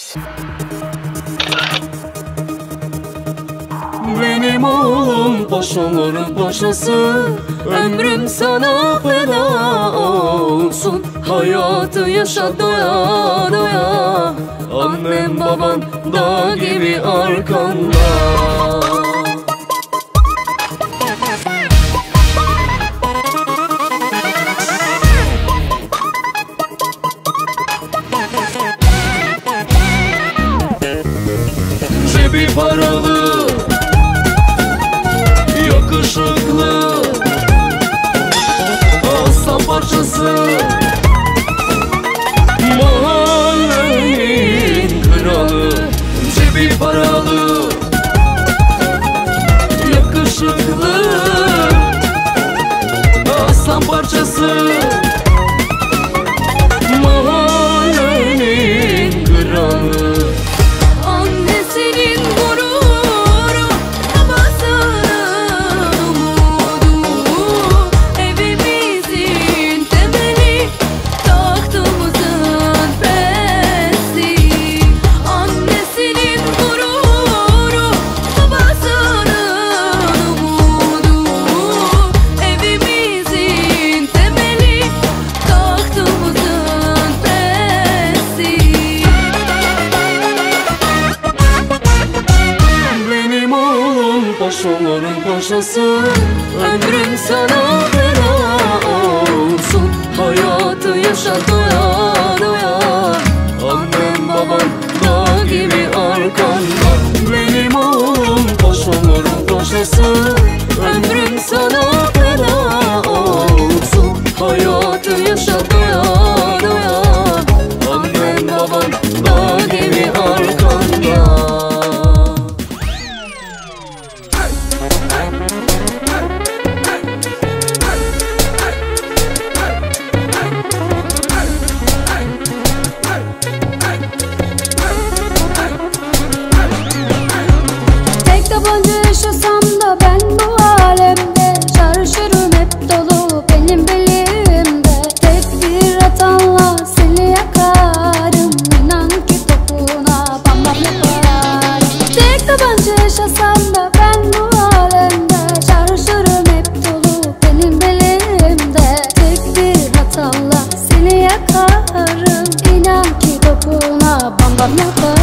Benim oğlum paşaların paşası, ömrüm sana feda olsun. Hayatı yaşa doya doya, annem baban dağ gibi arkanda. Cebi paralı, yakışıklı, aslan parçası, mahallenin kralı. Cebi paralı, yakışıklı, aslan parçası, mahallenin kralı. Annesinin gururu, babasının umudu, evimizin temeli, tahtımızın presi. Annesinin gururu, babasının umudu, evimizin temeli, tahtımızın presi. Benim oğlum paşaların paşası, ömrüm sana feda olsun. Hayatı yaşa doya doya, annem baban dağ gibi arkanda. Benim oğlum paşaların paşası, ömrüm sana feda olsun. Hayatı yaşa doya doya, annem baban dağ gibi arkanda. Tek tabanca yaşasam da ben bu alemde, çarşırım hep dolu benim belimde. Tek bir atanla seni yakarım, inan ki topuna bam bam yaparım. Tek tabanca yaşasam da ben bu alemde, çarşırım hep dolu benim belimde. Tek bir atanla seni yakarım, inan ki topuna bam bam yaparım.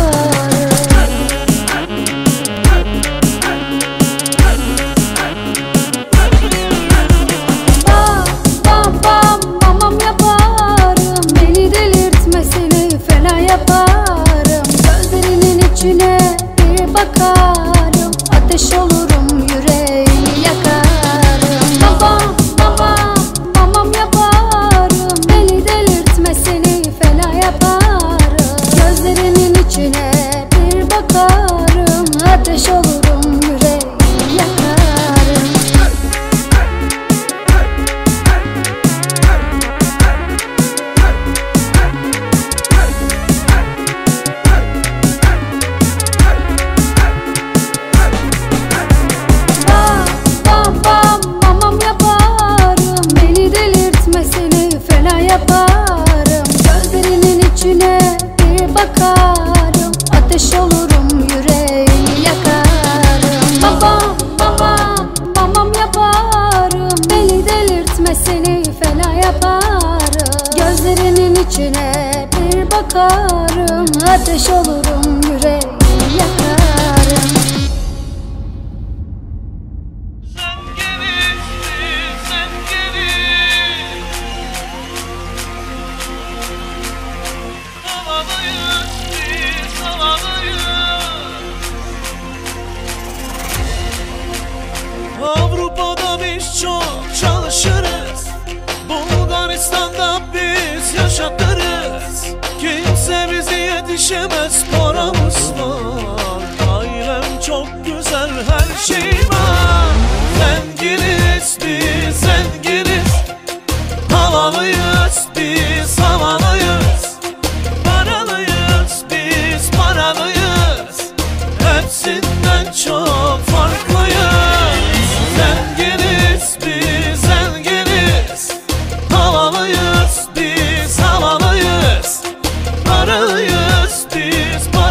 Bam bam bam bam yaparım, beni delirtme seni fena yaparım. Gözlerinin içine bir bakarım, ateş olurum yüreğini yakarım. Bam bam bam bam bam bam yaparım, beni delirtme seni fena yaparım. Gözlerinin içine bir bakarım, ateş olurum yüreğini yakarım. Bam bam bam bam yaparım, beni delirtme seni fena yaparım. Gözlerinin içine bir bakarım, ateş olurum yüreğini yakarım. Bam bam bam bam bam bam yaparım, beni delirtme seni fena yaparım. Gözlerinin içine bir bakarım, ateş olurum yüreğini yakarım. Sen geri havadayız, biz havadayız. Avrupa'da biz çok çalışırız, Bulgaristan'da biz yaşatırız. Kimse bizi yetişemez, paramız var, ailem çok güzel, her şey var. Zenginiz biz zenginiz, havalıyız biz havalıyız. Paralıyız biz paralıyız, hepsinden çok farklıyız. Zenginiz biz zenginiz, havalıyız biz havalıyız. Paralıyız biz paralıyız.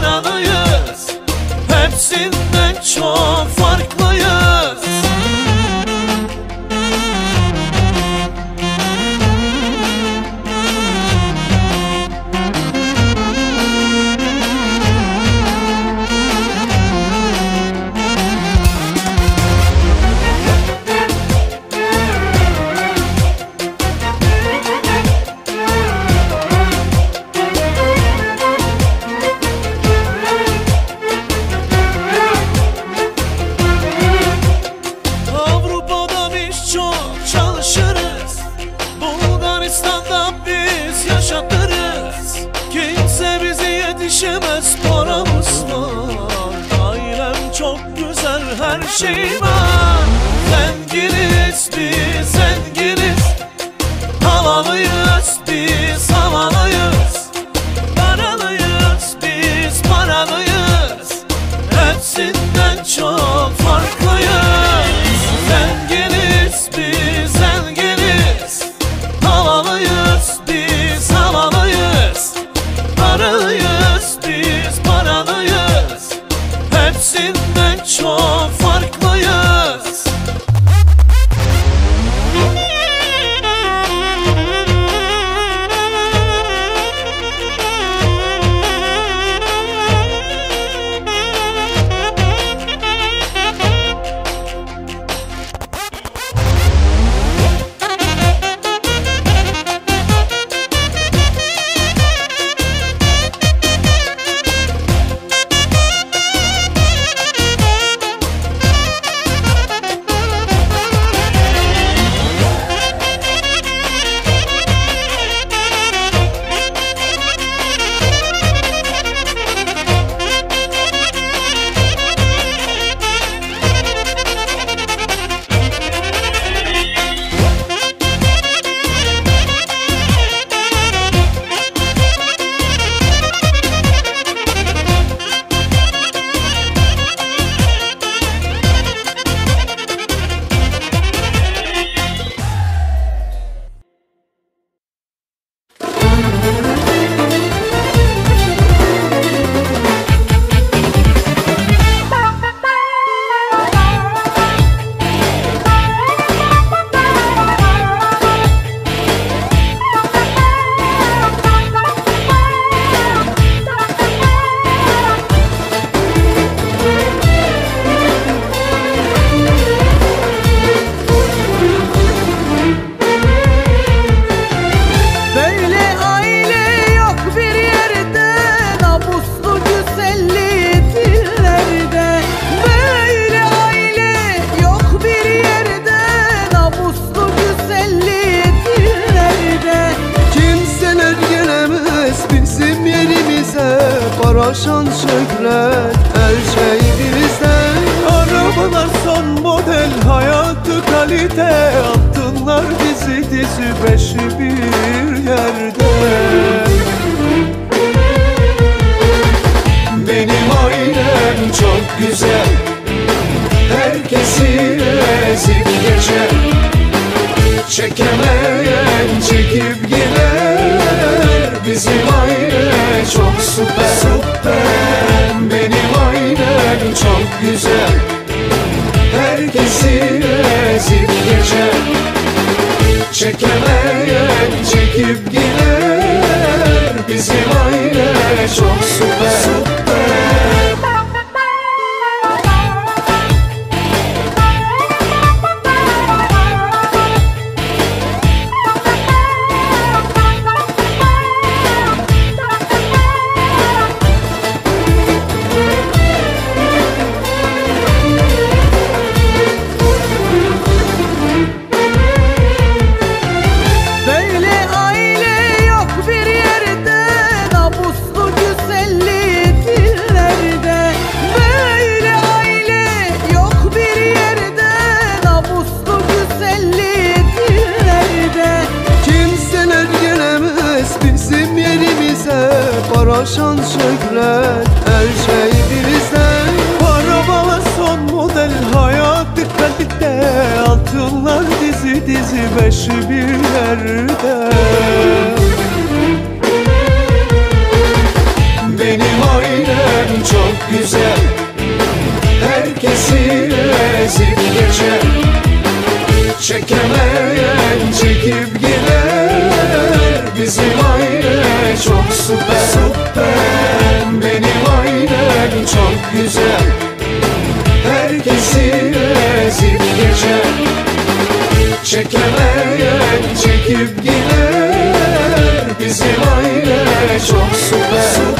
da biz yaşatırız. Kimse bizi yetişemez, paramız var. Ailem çok güzel, her şey var. Zenginiz biz, zenginiz. Havalıyız biz, havalıyız. Paralıyız biz, paralıyız. Hepsinden çok farklıyız. Zenginiz biz, zenginiz. Havalıyız biz, havalıyız. Paralıyız biz, paralıyız. Hepsinden çok farklıyız. Şan şöhret her şey bizde. Arabalar son model, hayatı kalite. Altınlar dizi dizi, beşi bir yerde. Benim ailem çok güzel, herkesi ezip geçer. Çekemeyen çekip gider. Bizim aile çok süper. Benim ailem çok güzel, herkesi ezip geçer. Çekemeyen çekip gider. Bizim aile çok süper. Şan şöhret her şey bizde. Arabalar son model, hayatı kalite. Altınlar dizi dizi, beşi bir yerde. Benim ailem çok güzel, herkesi ezip geçer. Çekemeyen çekip gider. Bizim aile çok süper. Benim ailem çok güzel, herkesi ezip geçer. Çekemeyen çekip gider. Bizim aile çok süper.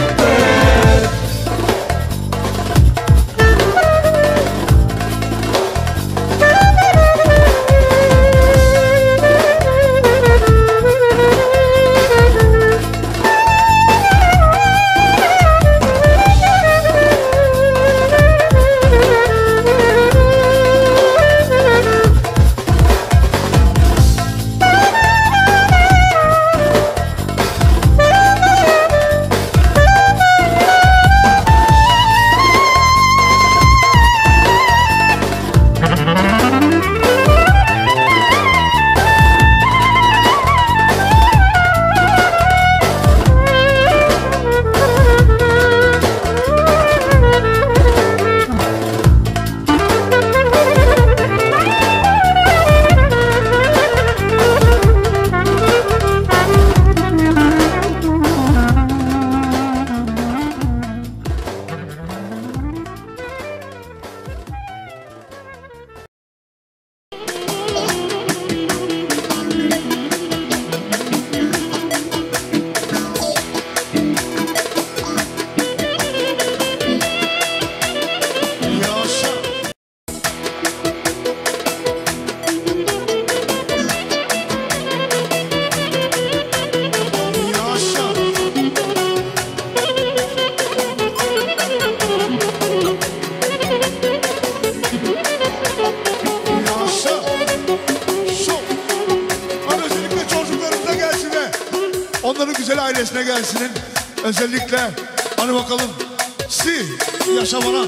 Gönül güzel ailesine gelsin. Özellikle hadi bakalım. Si yaşa bana.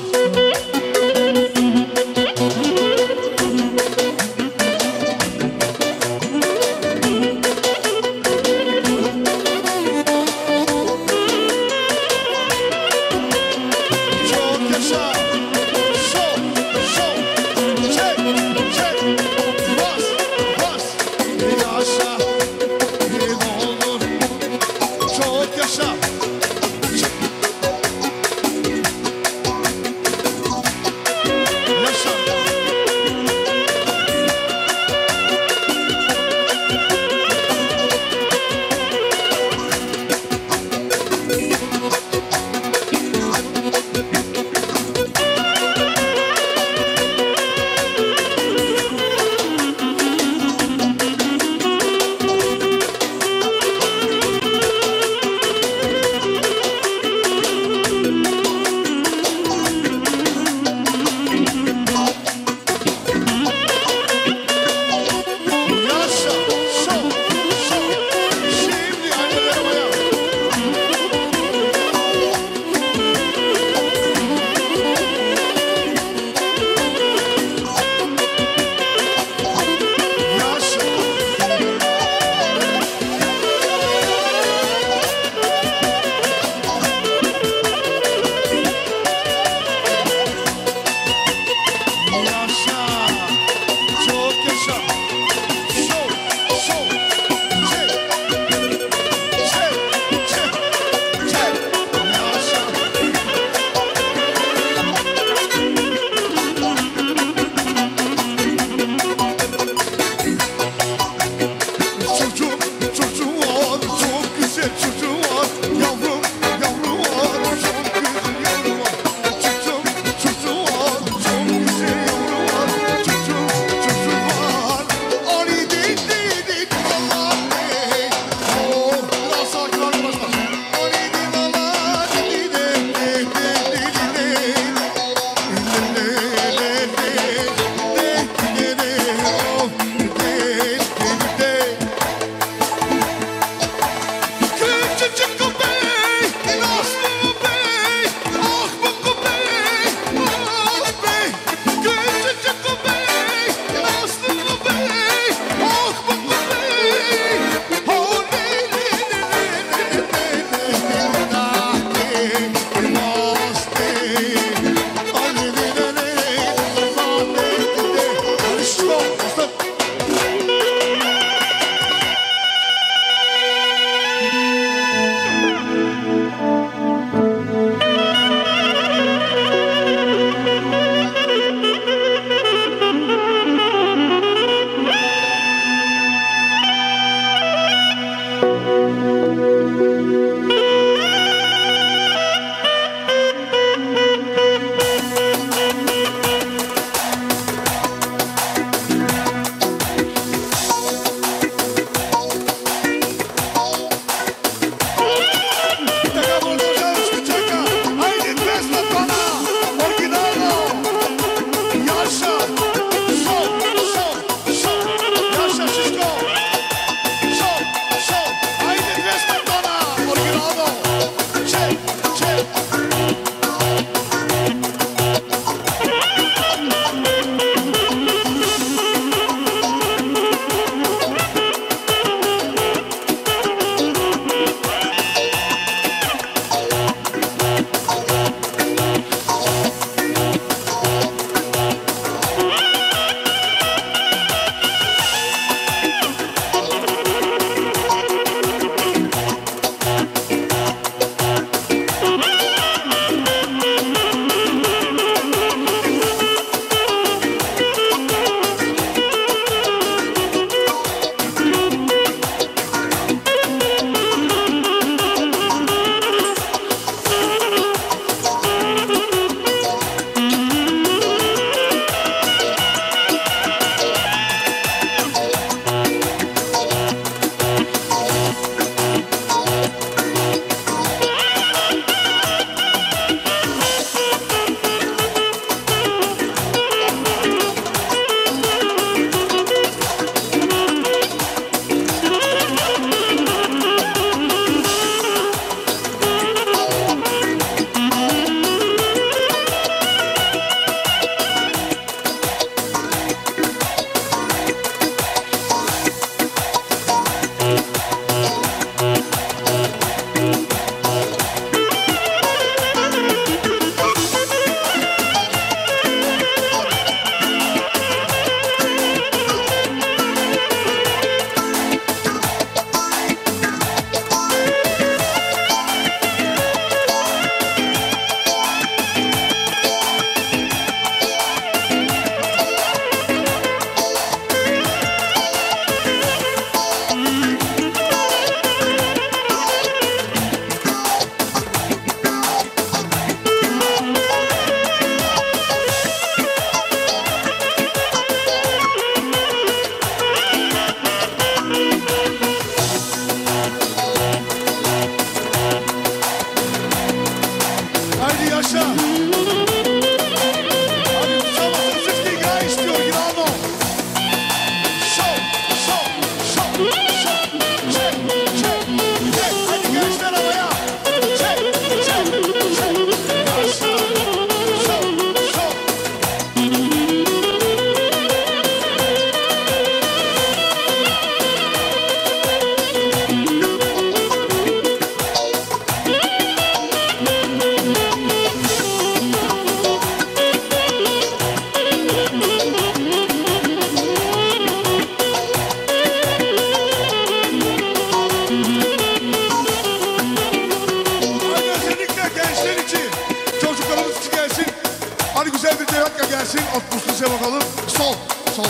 gelsin. 60'lıca bakalım. Sol, sol.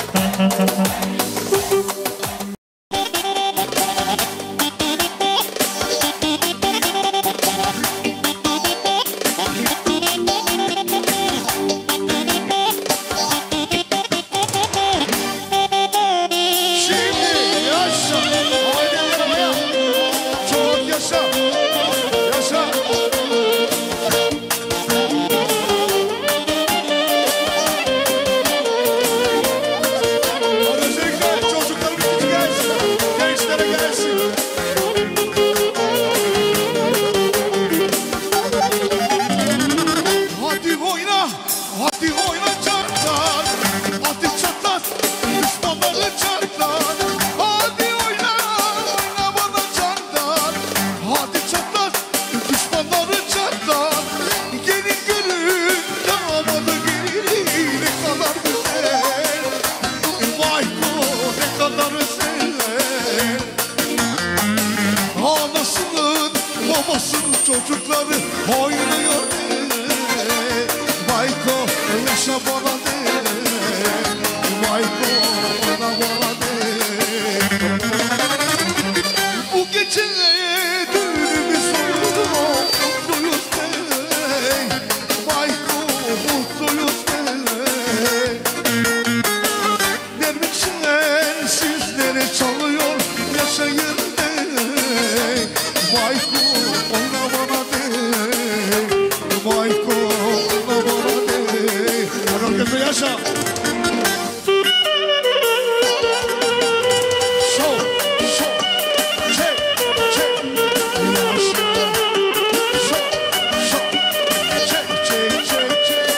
Çocukları oynuyor Mayko yaşa bana de Mayko bana de Bu gece düğünümüz olur Mutluyuz de Mayko mutluyuz de Dermişler sizlere çalıyor Yaşayın de Mayko yaşa. Sol, sol, çek, çek. Yaşa. Sol, sol, çek, çek, çek, çek.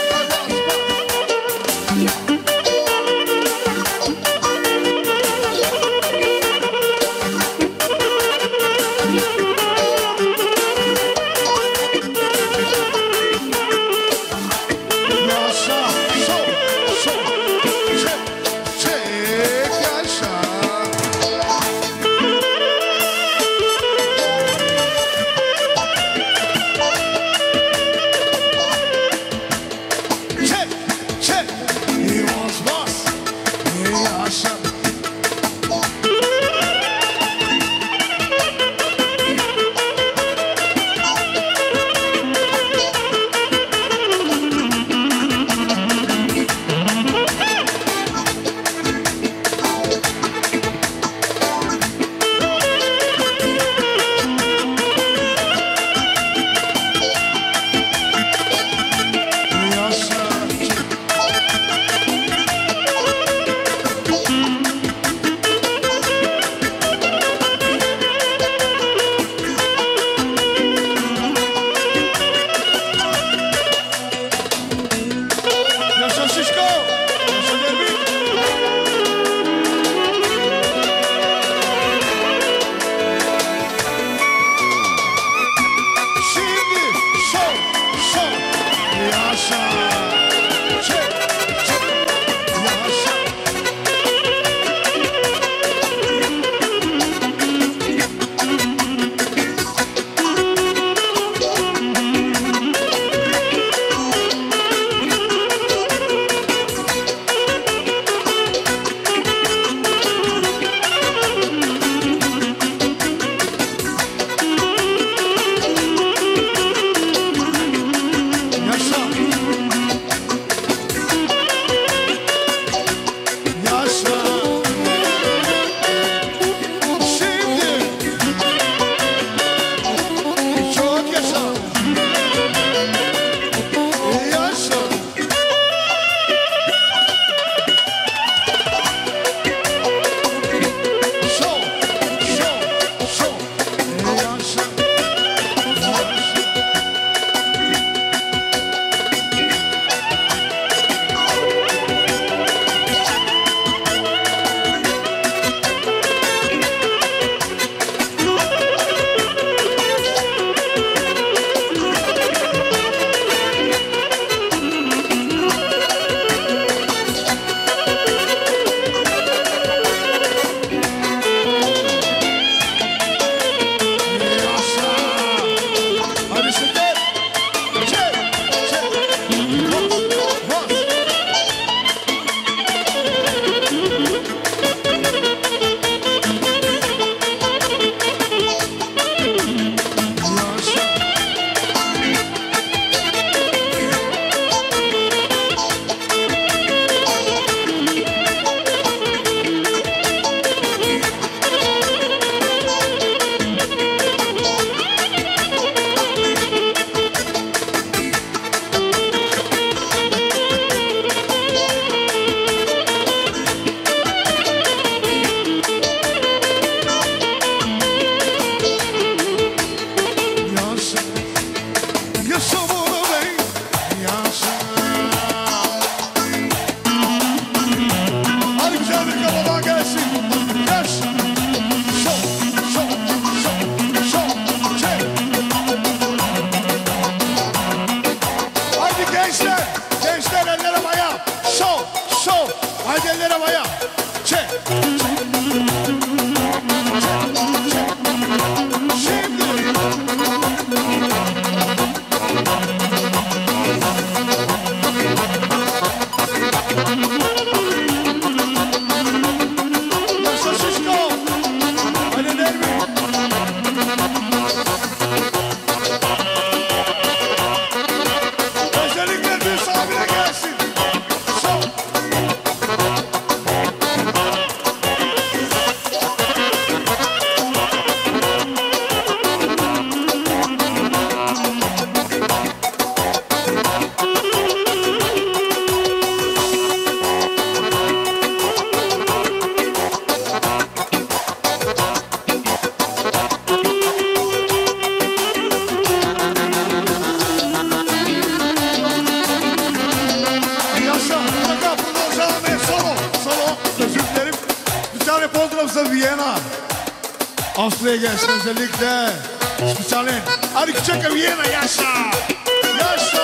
Avusturya'ya gelsin özellikle. Spesialin. Hadi küçük Viyana yaşa. Yaşa.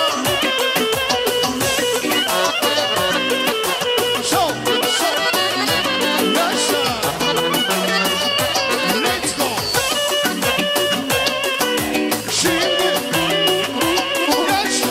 Şov. Şov. Yaşa. Let's go. Şimdi. Yaşa.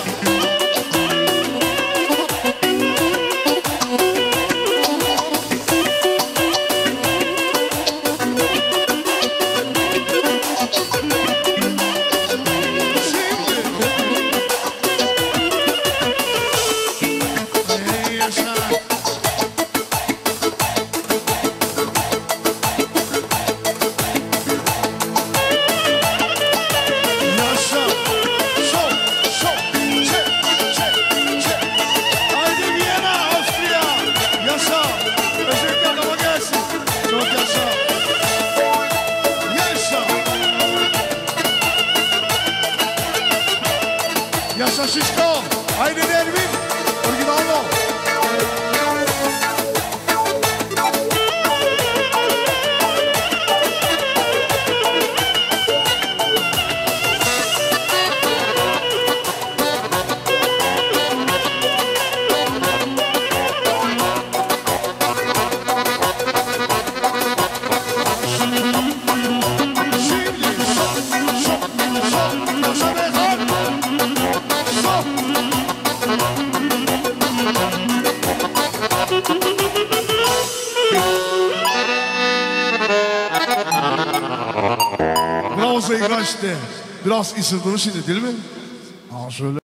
Yaşa Şişko, haydi Nermin, originalo. Bravo игра işte. Biraz ısırdınız şimdi değil mi? Ha şöyle.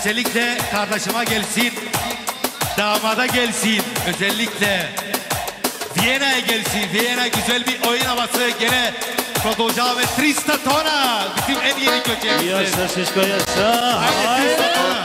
Özellikle kardeşime gelsin, damada gelsin, özellikle Viyana'ya gelsin. Viyana güzel bir oyun havası gene Prodoja ve Trista Tona. Bizim en yeni köşemizdir. Yaşa Şişko yaşa. Haydi Trista Tona.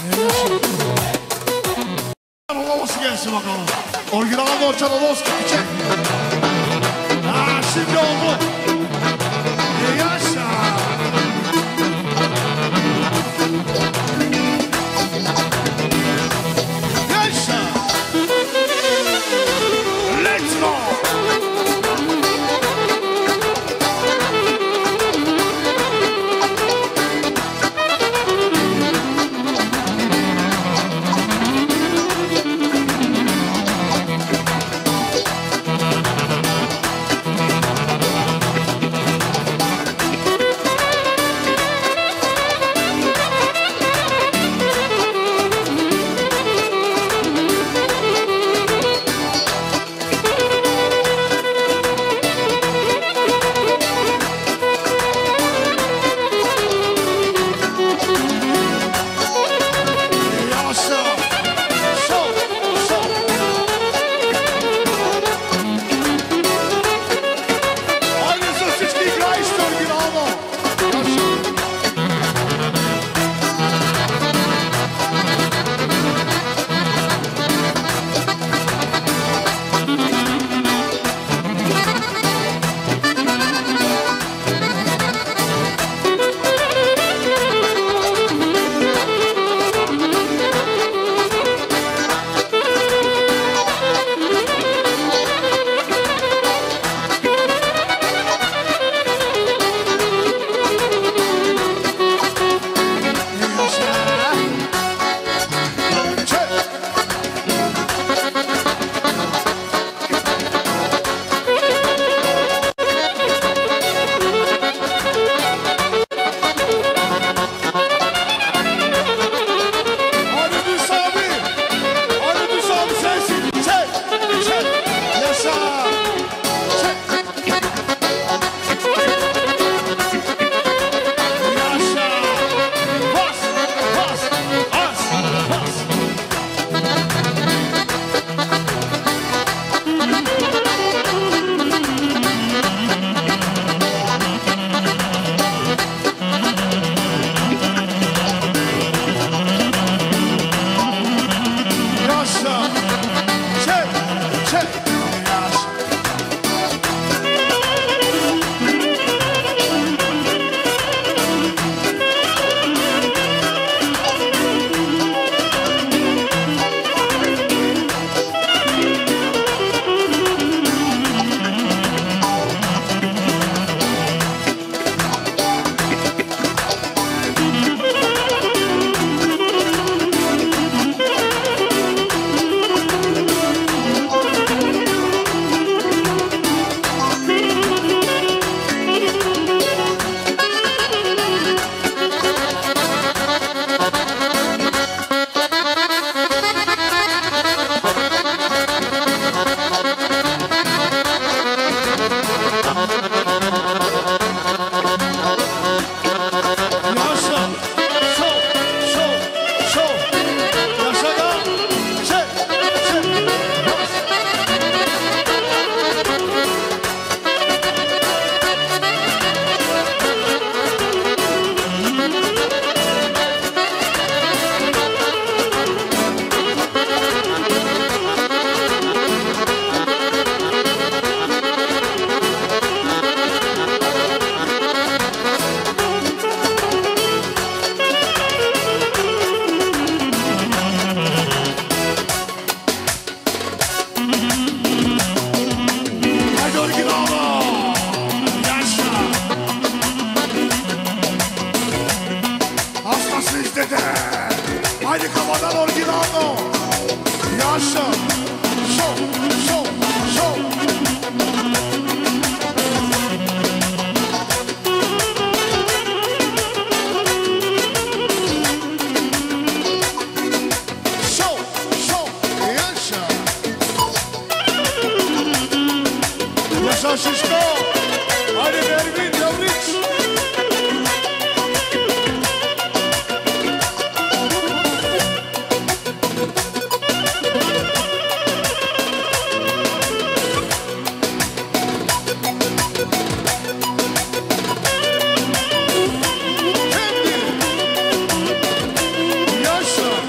Olaması gelsin bakalım. Orijinal Orçan Oloski çek. Ha şimdi oldu. Yaşa. Yaşa. Let's go. Haydi kafadan orijinal. Yaşa. Şov, şov, şov. Şov, şov, yaşa. Yaşa şişko. Haydi Ervin Yavriç. Yaşa.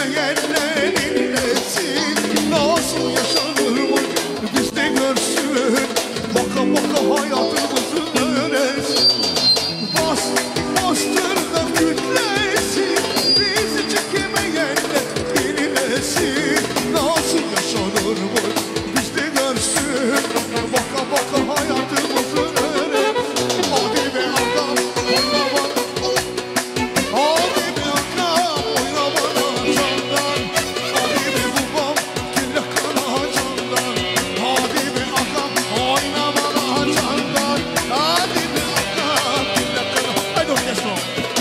çekemeyenlerin nesin? Nasıl yaşanırmış biz de görsün. Baka baka hayatımızın öğrensin. Bastır da kütlesin. Bizi çekemeyenlerin nesin? Nasıl yaşanırmış biz de görsün. Baka baka hayatımızın öğrensin. Hadi be adam oyna bana. Hadi be adam oyna bana candan. Hadi be babam kelle kana candan. Hadi be adam oyna bana candan. Hadi be adam kelle kana. Haydi orkestro.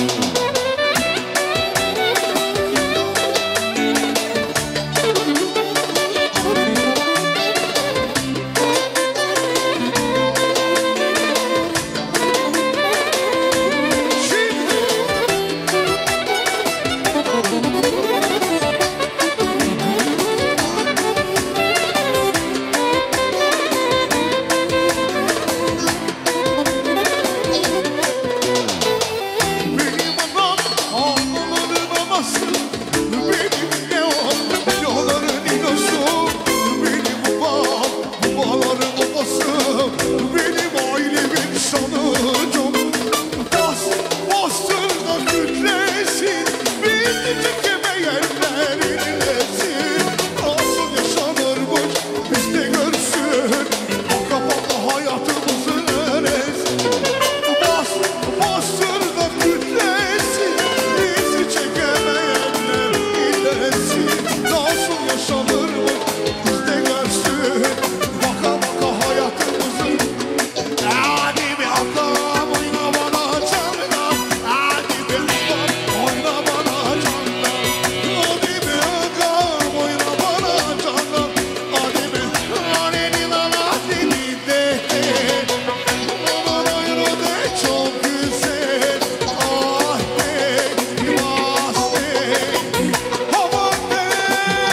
Benim anam ağlaların anası. Benim ne o milyoların inosu. Benim babam babaların babası. Benim ailemin sanıcım. Bastır da kütlesin. Bizi çekemeyenlerin nesin? Nasıl yaşanırmış biz de görsün. Baka baka hayatımızın öğrensin. Bastır da kütlesin. Bizi çekemeyenlerin nesin? Nasıl yaşanırmış biz de görsün. Baka baka hayatımızın. Hadi be adam oyna bana candan. Hadi be adam oyna bana candan. Hadi be adam oyna bana candan. Hadi be aneni lan hadi de. Aman ayrı de çok güzel. Ah be, yuvas be. Aman be.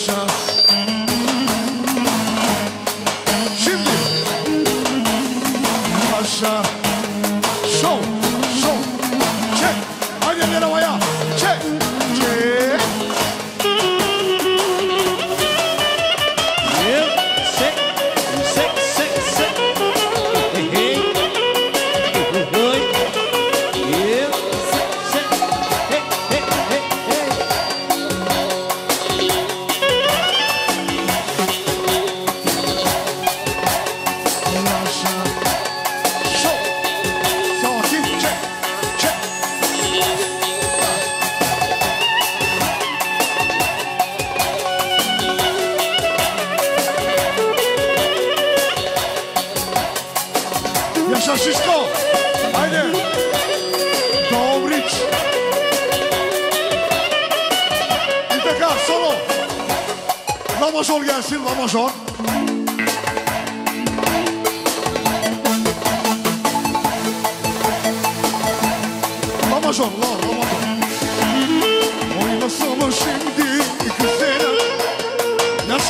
Yaşa. Şimdi. Yaşa. Show. Show. Çek. Hadi eller havaya. Çek. Çek. Yaşa Şişko. Haydi. Dobriç. İntekar solo. La major gelsin, la major. La major, la major. Oynasana şimdi güzel. Yaşa.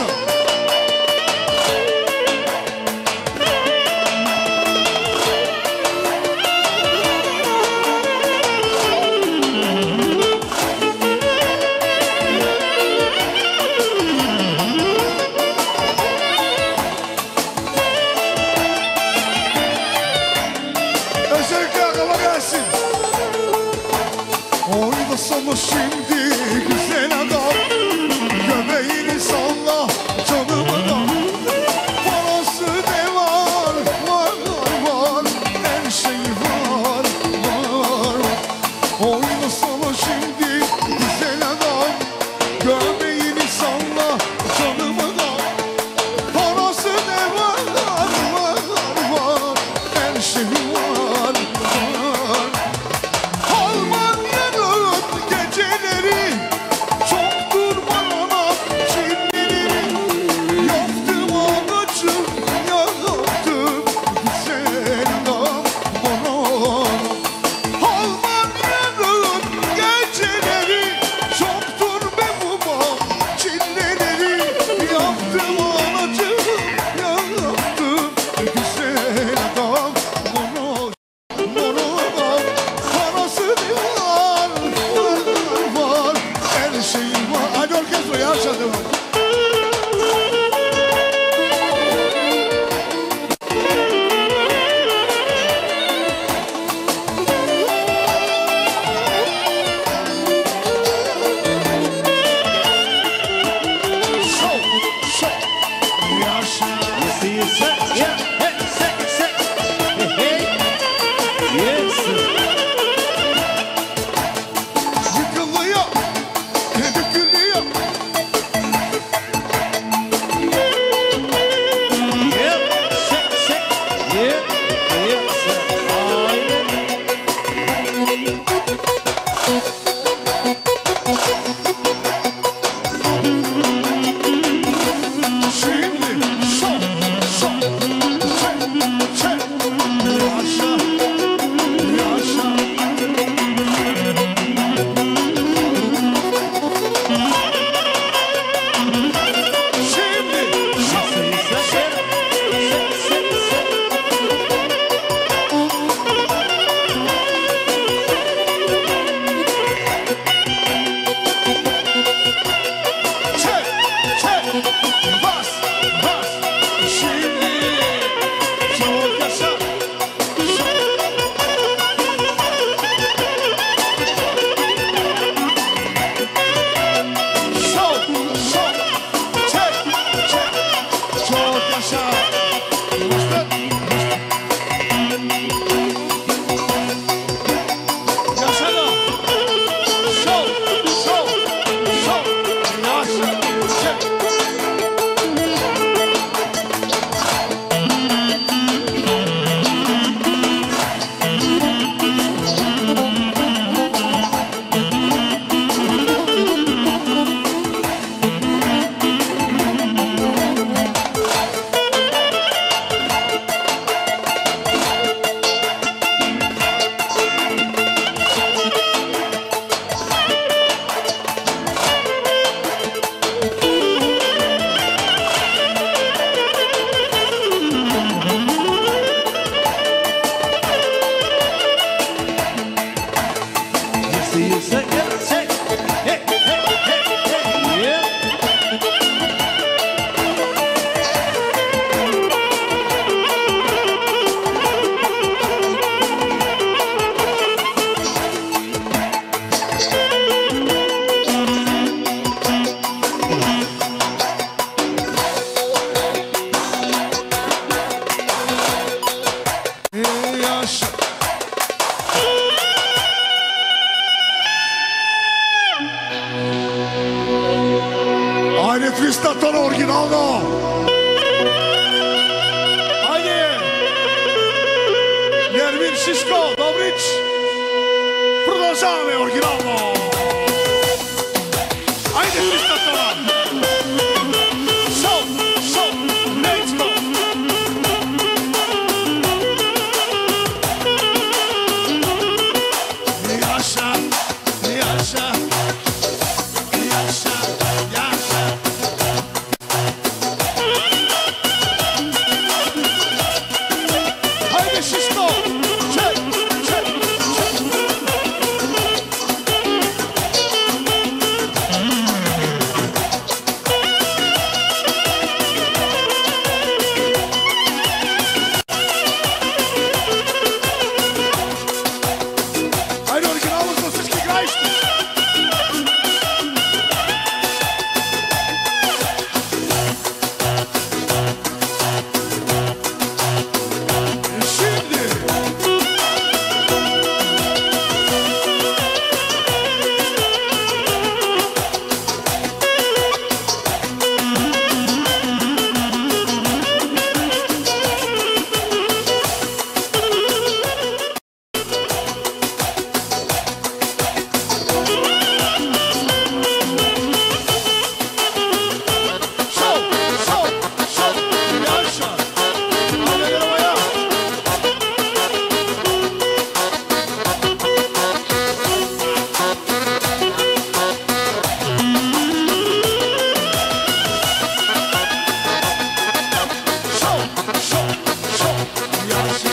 Oynasana şimdi güzel adam. Göbeğini salla canım adam. Parası ne var, var, var. Her şey var, var. Oynasana şimdi güzel adam. Göbeğini salla canım adam. Parası ne var, var, var. Her şey var, var. Haydi Tristaton originalno. Haydi. Nermin Šiško, Dobrić. Продолжаем оригинално. Haydi Tristatona. Show, show, let's go. Yaşa, yaşa. Yaşa, yaşa. Haydi Şişko. Çek, çek, çek. Haydi originalno za всички краища. Şimdi. Show, show, show. Yaşa. Haydi arabaya. Show, show, show. Yaşa.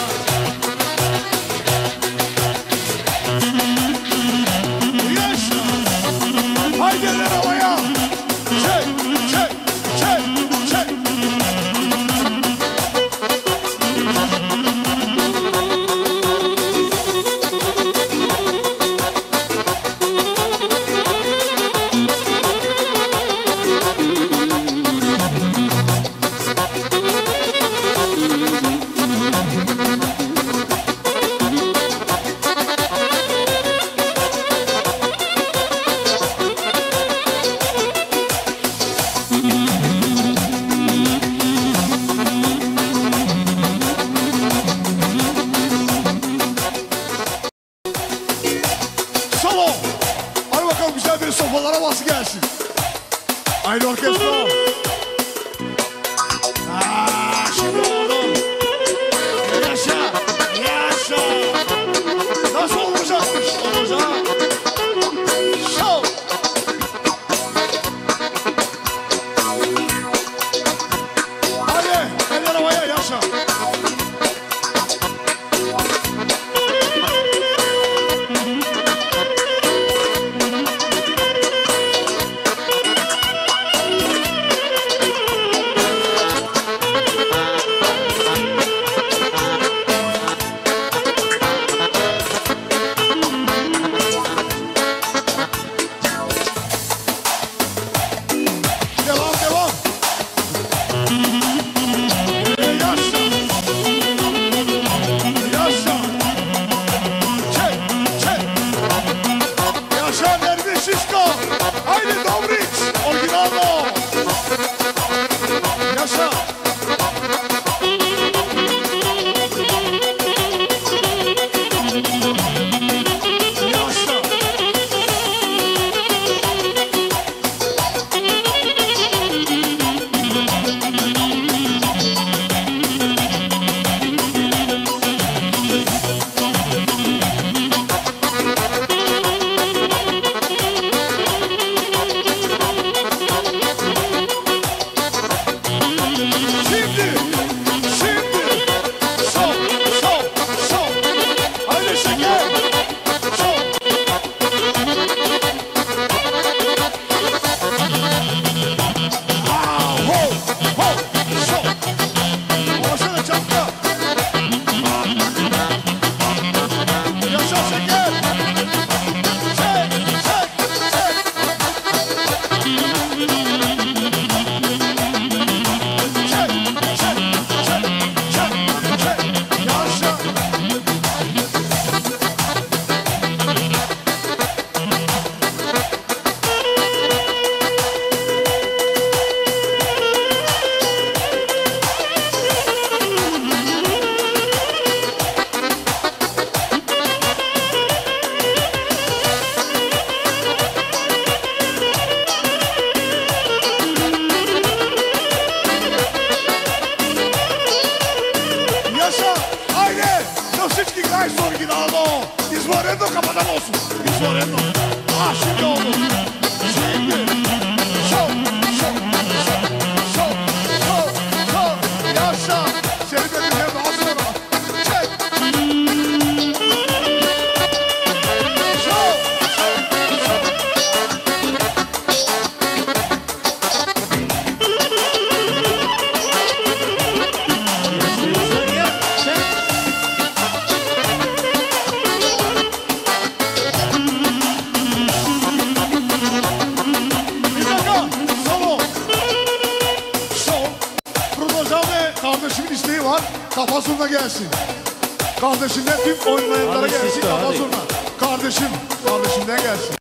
Yaşa. Haydi arabaya. Çek, çek, çek, çek. Solo. Hadi bakalım güzel bir sopalara bası gelsin. Aynı orkestra. Şimdi oğlum. Yaşa, yaşa. Nasıl olacakmış? Olacak. Show. Hadi, el arabaya yaşa. Lorenzo kafadan olsun. Biz Lorenzo. Ah şimdi oldu. Şimdi. Şov. Yaşa. Seni de güzel daha sonra. Çek. Şov. Kardeşimin isteği var, kafa zurna gelsin. Kardeşimden tüm oynayanlara gelsin, kafa zurna. Kardeşimden gelsin.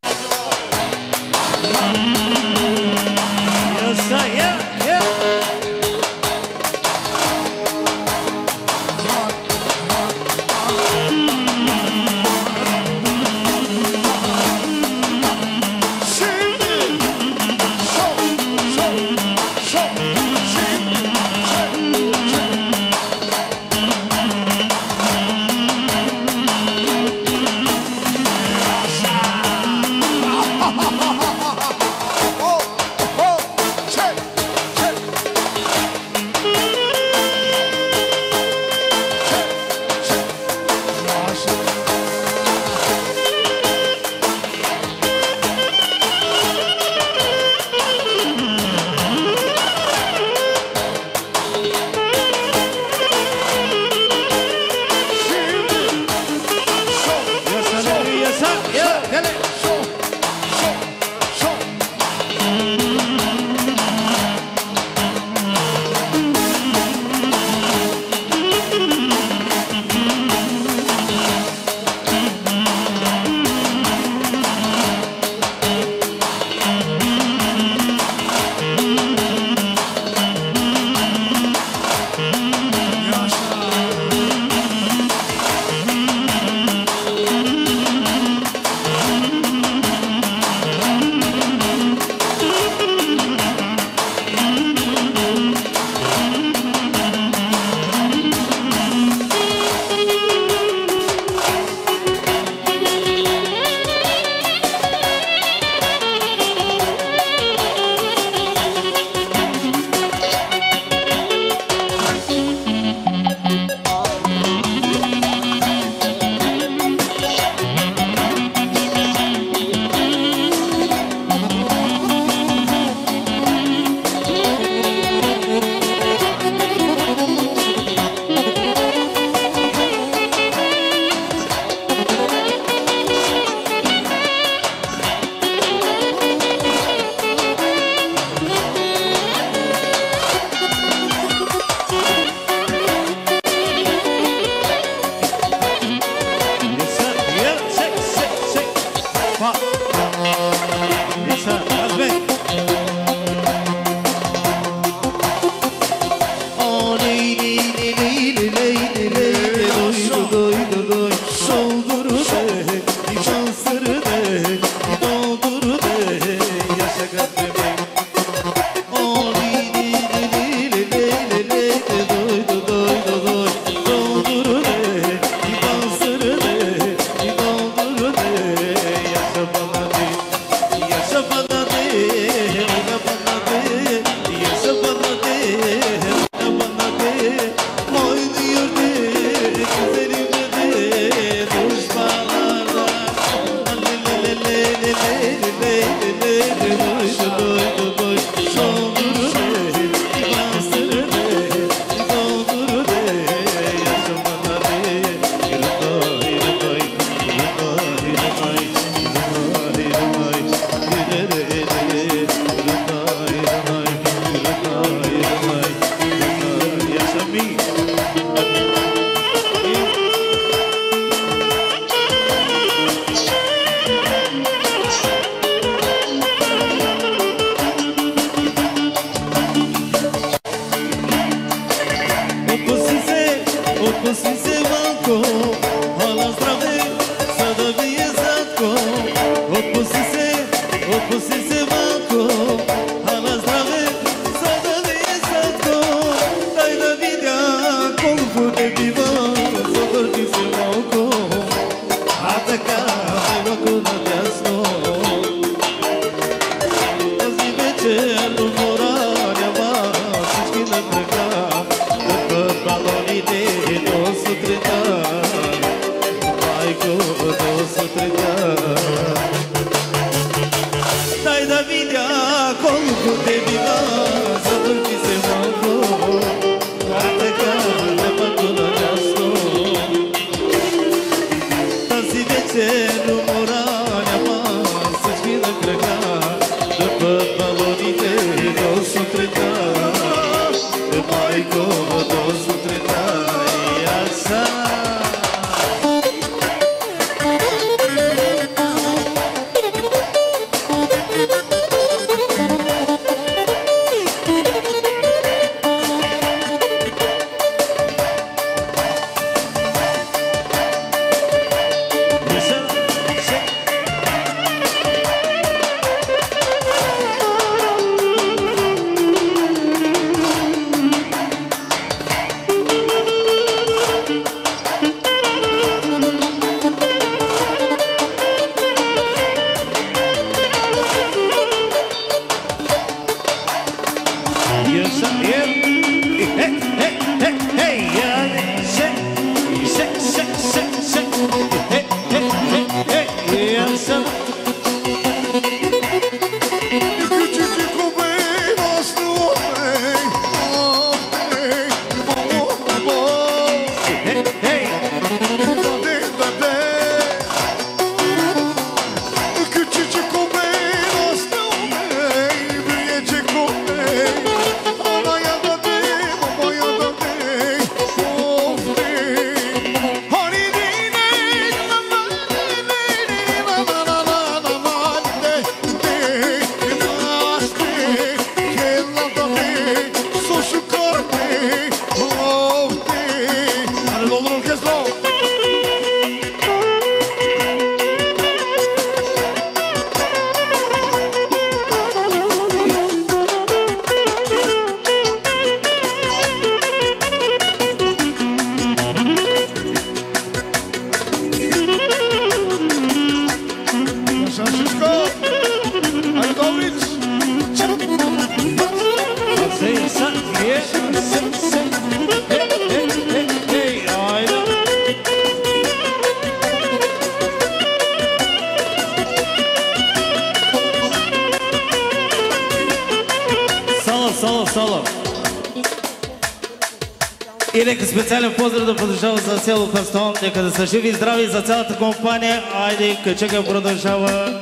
И нека специален поздрав да продължава за село Пърстон. Нека да са живи и здрави за цялата компания. Айде, качека продължава.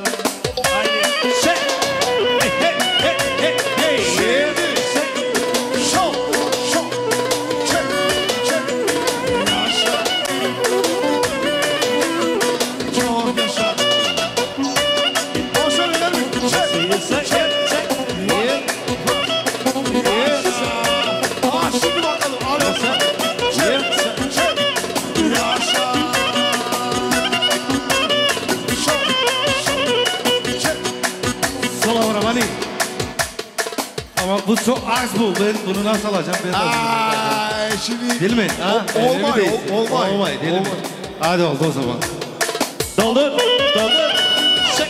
Bu çok az bu. Ben bunu nasıl alacağım? Şimdi değil mi? Olmay. Değil mi? Hadi oldu o zaman. Doldur. Şek.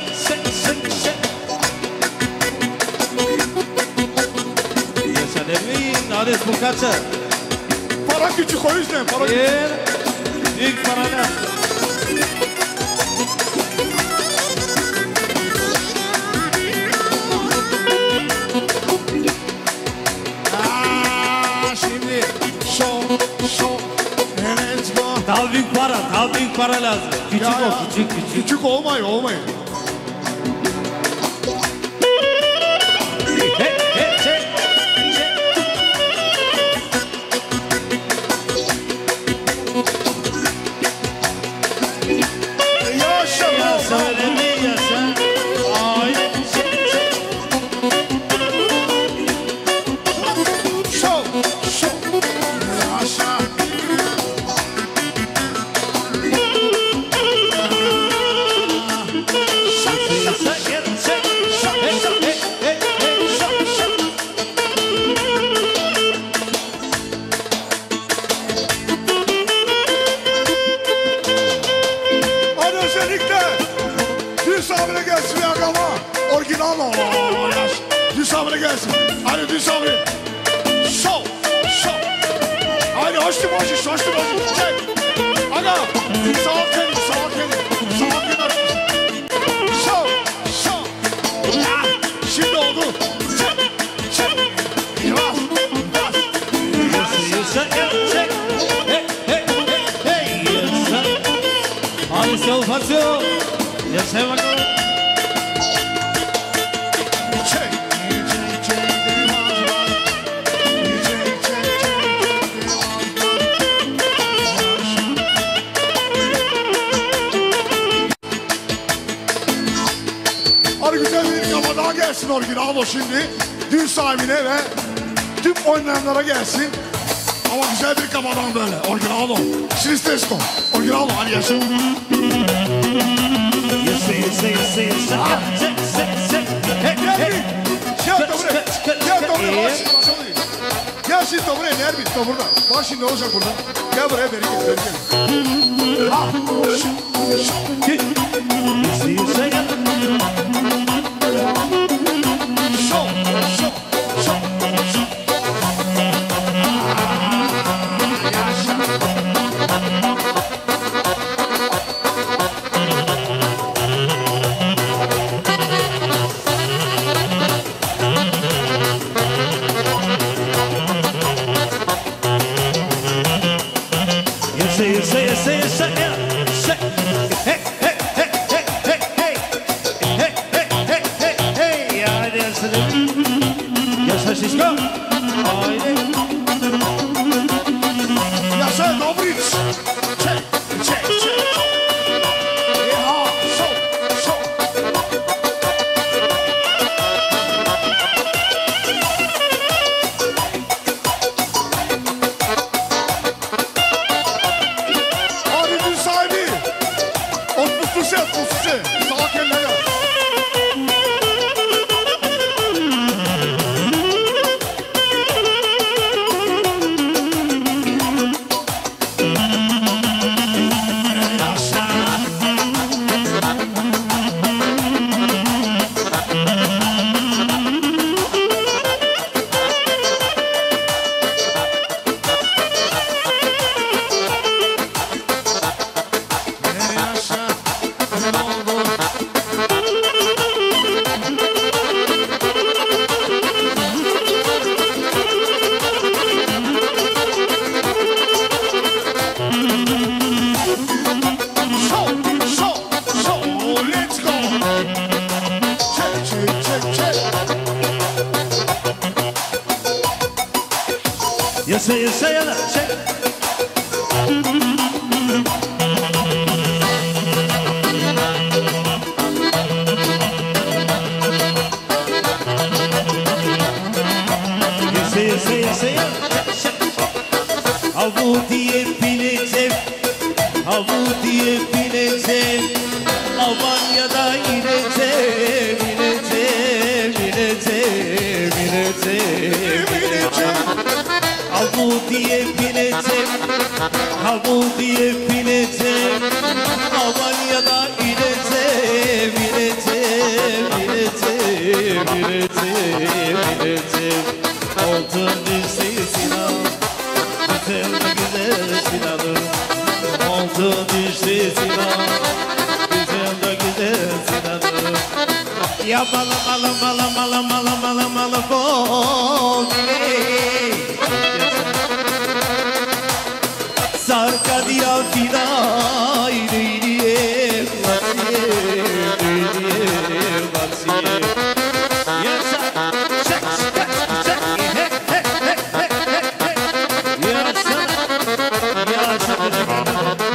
Yaşa demeyin. Hadi bu kaça? Para küçük o yüzden. Para küçük. Büyük para ne? Daha büyük para lazım. Küçük Ya, o, küçük. Küçük olmayın. Orijinal şimdi düğün sahibine ve tüm oynayanlara gelsin. Ama güzel bir kafadan böyle. Orijinal o. Silistesko. Orijinal o. Hadi yaşa. Gel buraya. Gel şimdi buraya. Nerede? Burada. Bak şimdi ne olacak burada? Gel buraya. Beri gel. Yaşa yaşa ya. Hey hey hey hey hey hey. Hey hey hey hey hey. Ya hadi yaşa. Yaşa şişko. Haydi. Yaşa Dobriç. Çek çek çek. Yeha şov şov. Abi gün sahibi. Otmuşsun sen, otmuşsun sen. Sağa kendine gel. Yaşa yaşa yana. Yaşa yaşa yana. Havu diye bineceğim. Havu diye bineceğim. Almanya'da ineceğim. İneceğim. İneceğim. İneceğim. İneceğim. Havu diye bineceğim. Havu diye bineceğim. Almanya'da ineceğim. İneceğim. İneceğim. İneceğim. İneceğim. Altın düştü Sinan. Güzel güzel Sinan'ım. Altın düştü Sinan. Güzel güzel Sinan'ım. Ya malım malım malım malım malım malım bol. Sarkadia fidai diye vasiye vasiye. Yaşa çek çek çek he he he he he. Yaşa yaşa.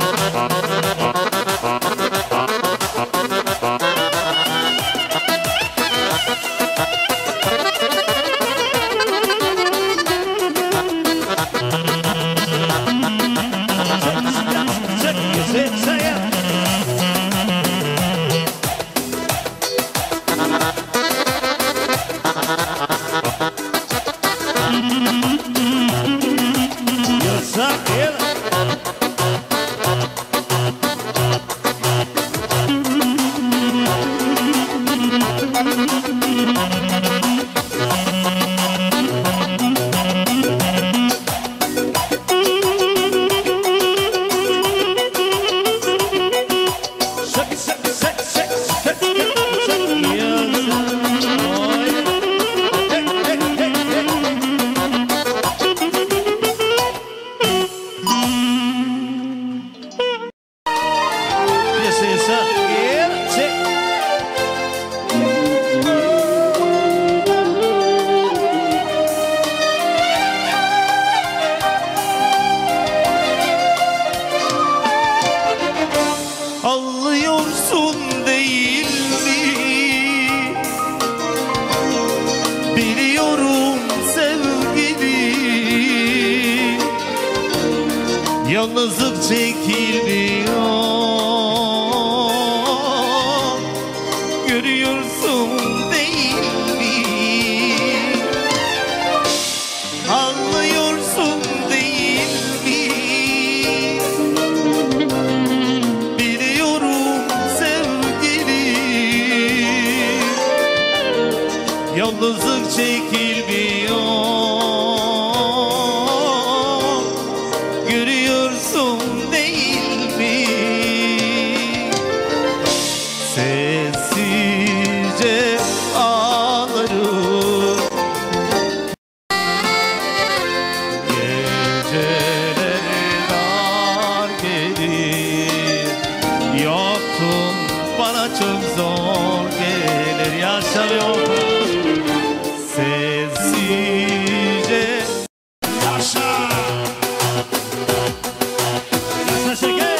Yalnızlık çekilmiyor. Görüyorsun değil mi? Anlıyorsun değil mi? Biliyorum sevgilim. Yalnızlık çekilmiyor. Geceleri dar gelir. size. Yaşa. Yaşa Sergey.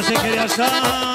şeker yaşa.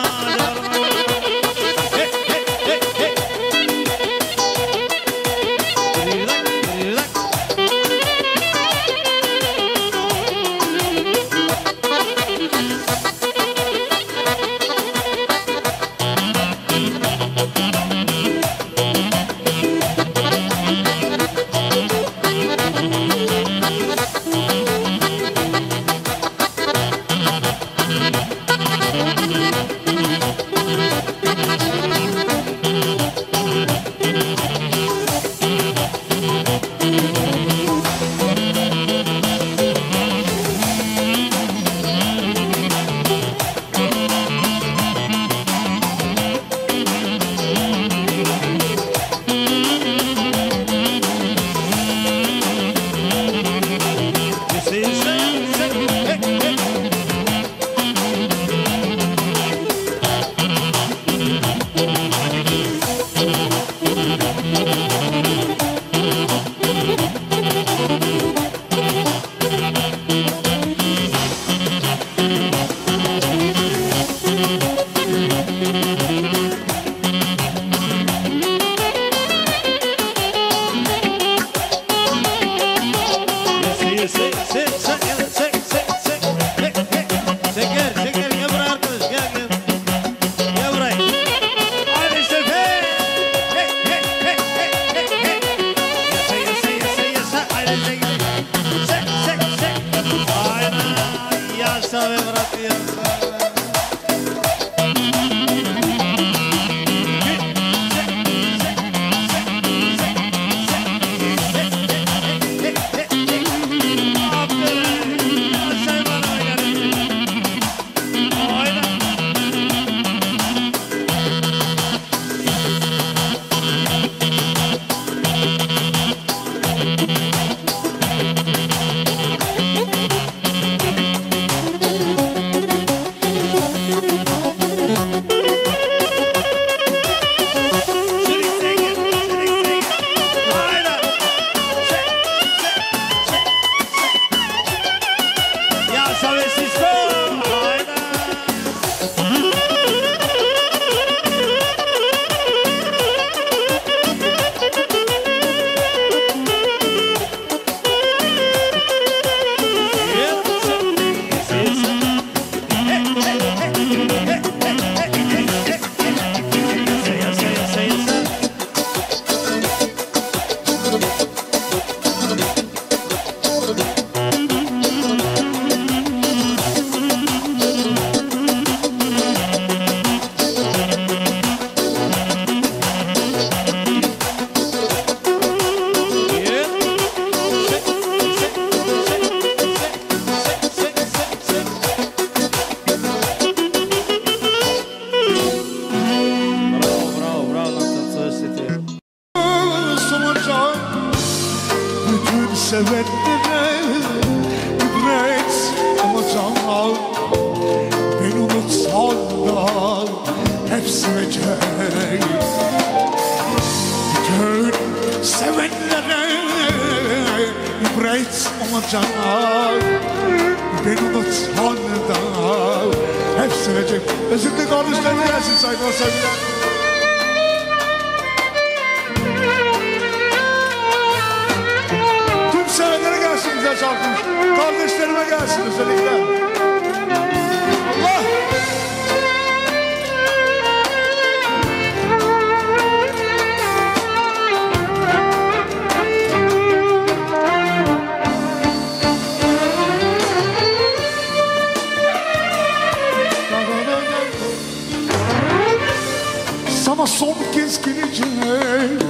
Sana son kez geleceğim,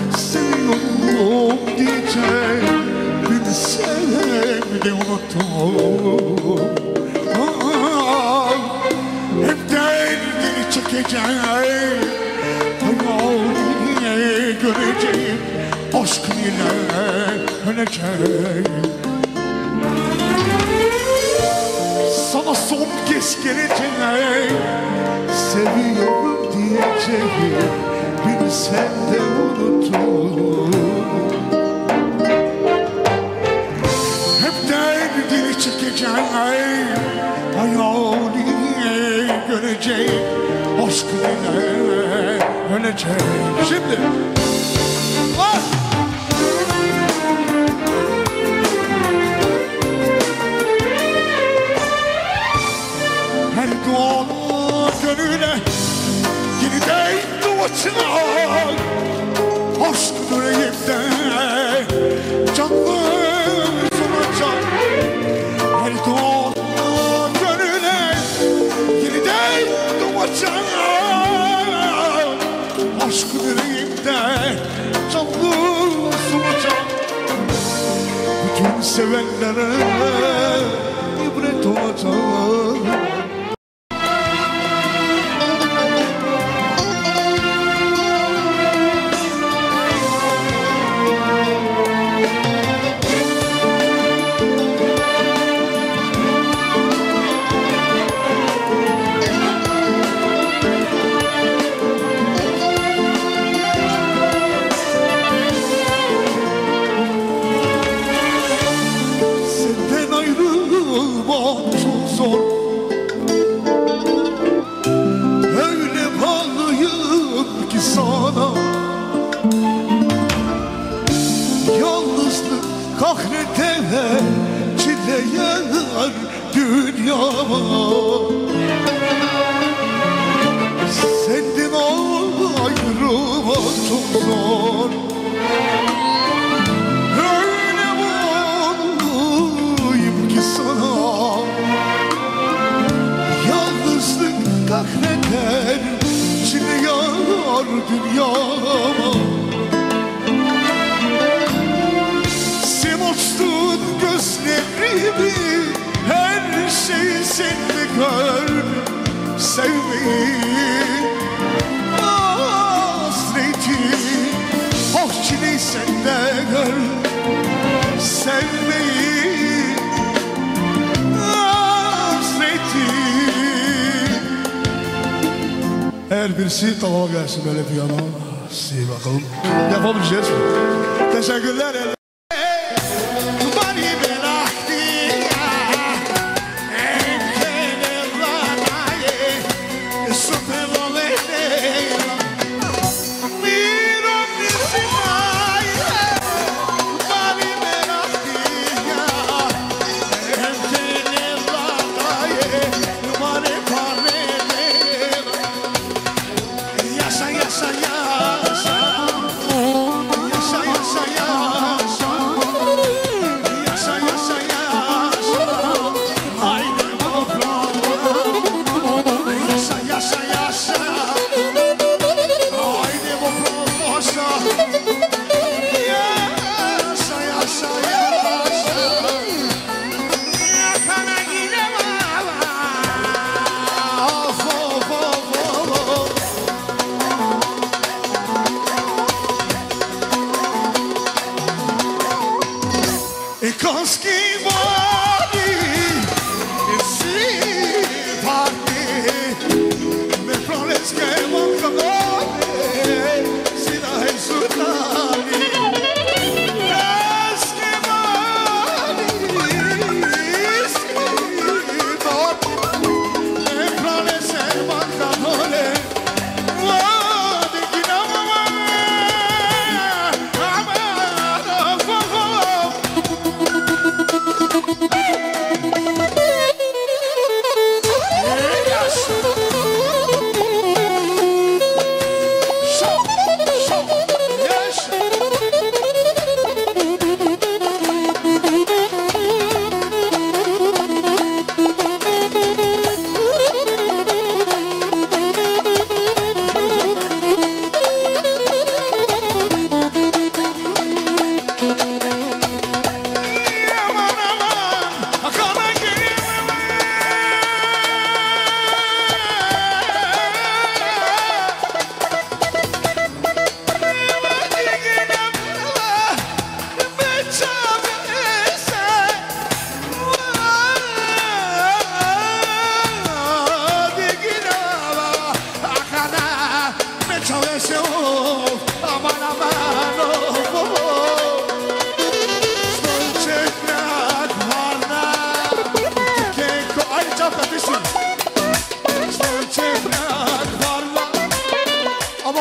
seviyorum diyeceğim. Beni sevdi unuttum. Hep derdini çekeceğim, hayalini göreceğim. Aşkın ile öleceğim. Sana son kez geleceğim, seviyorum diyeceğim. Beni sen de unuttun. Hep derdini çekeceğim, hayalini öleceğim, aşkına öleceğim. Şimdi var. Her duanı gönüle yeniden duasına, aşkın yüreğimde canlı sunacak. Her duanı gönüle yeniden duacak, aşkın yüreğimde canlı sunacak. Bütün sevenlere ibret olacak. Eğer birisi tamama gelsin böyle piyano, size bakalım yapabileceğiz mi? Teşekkürler.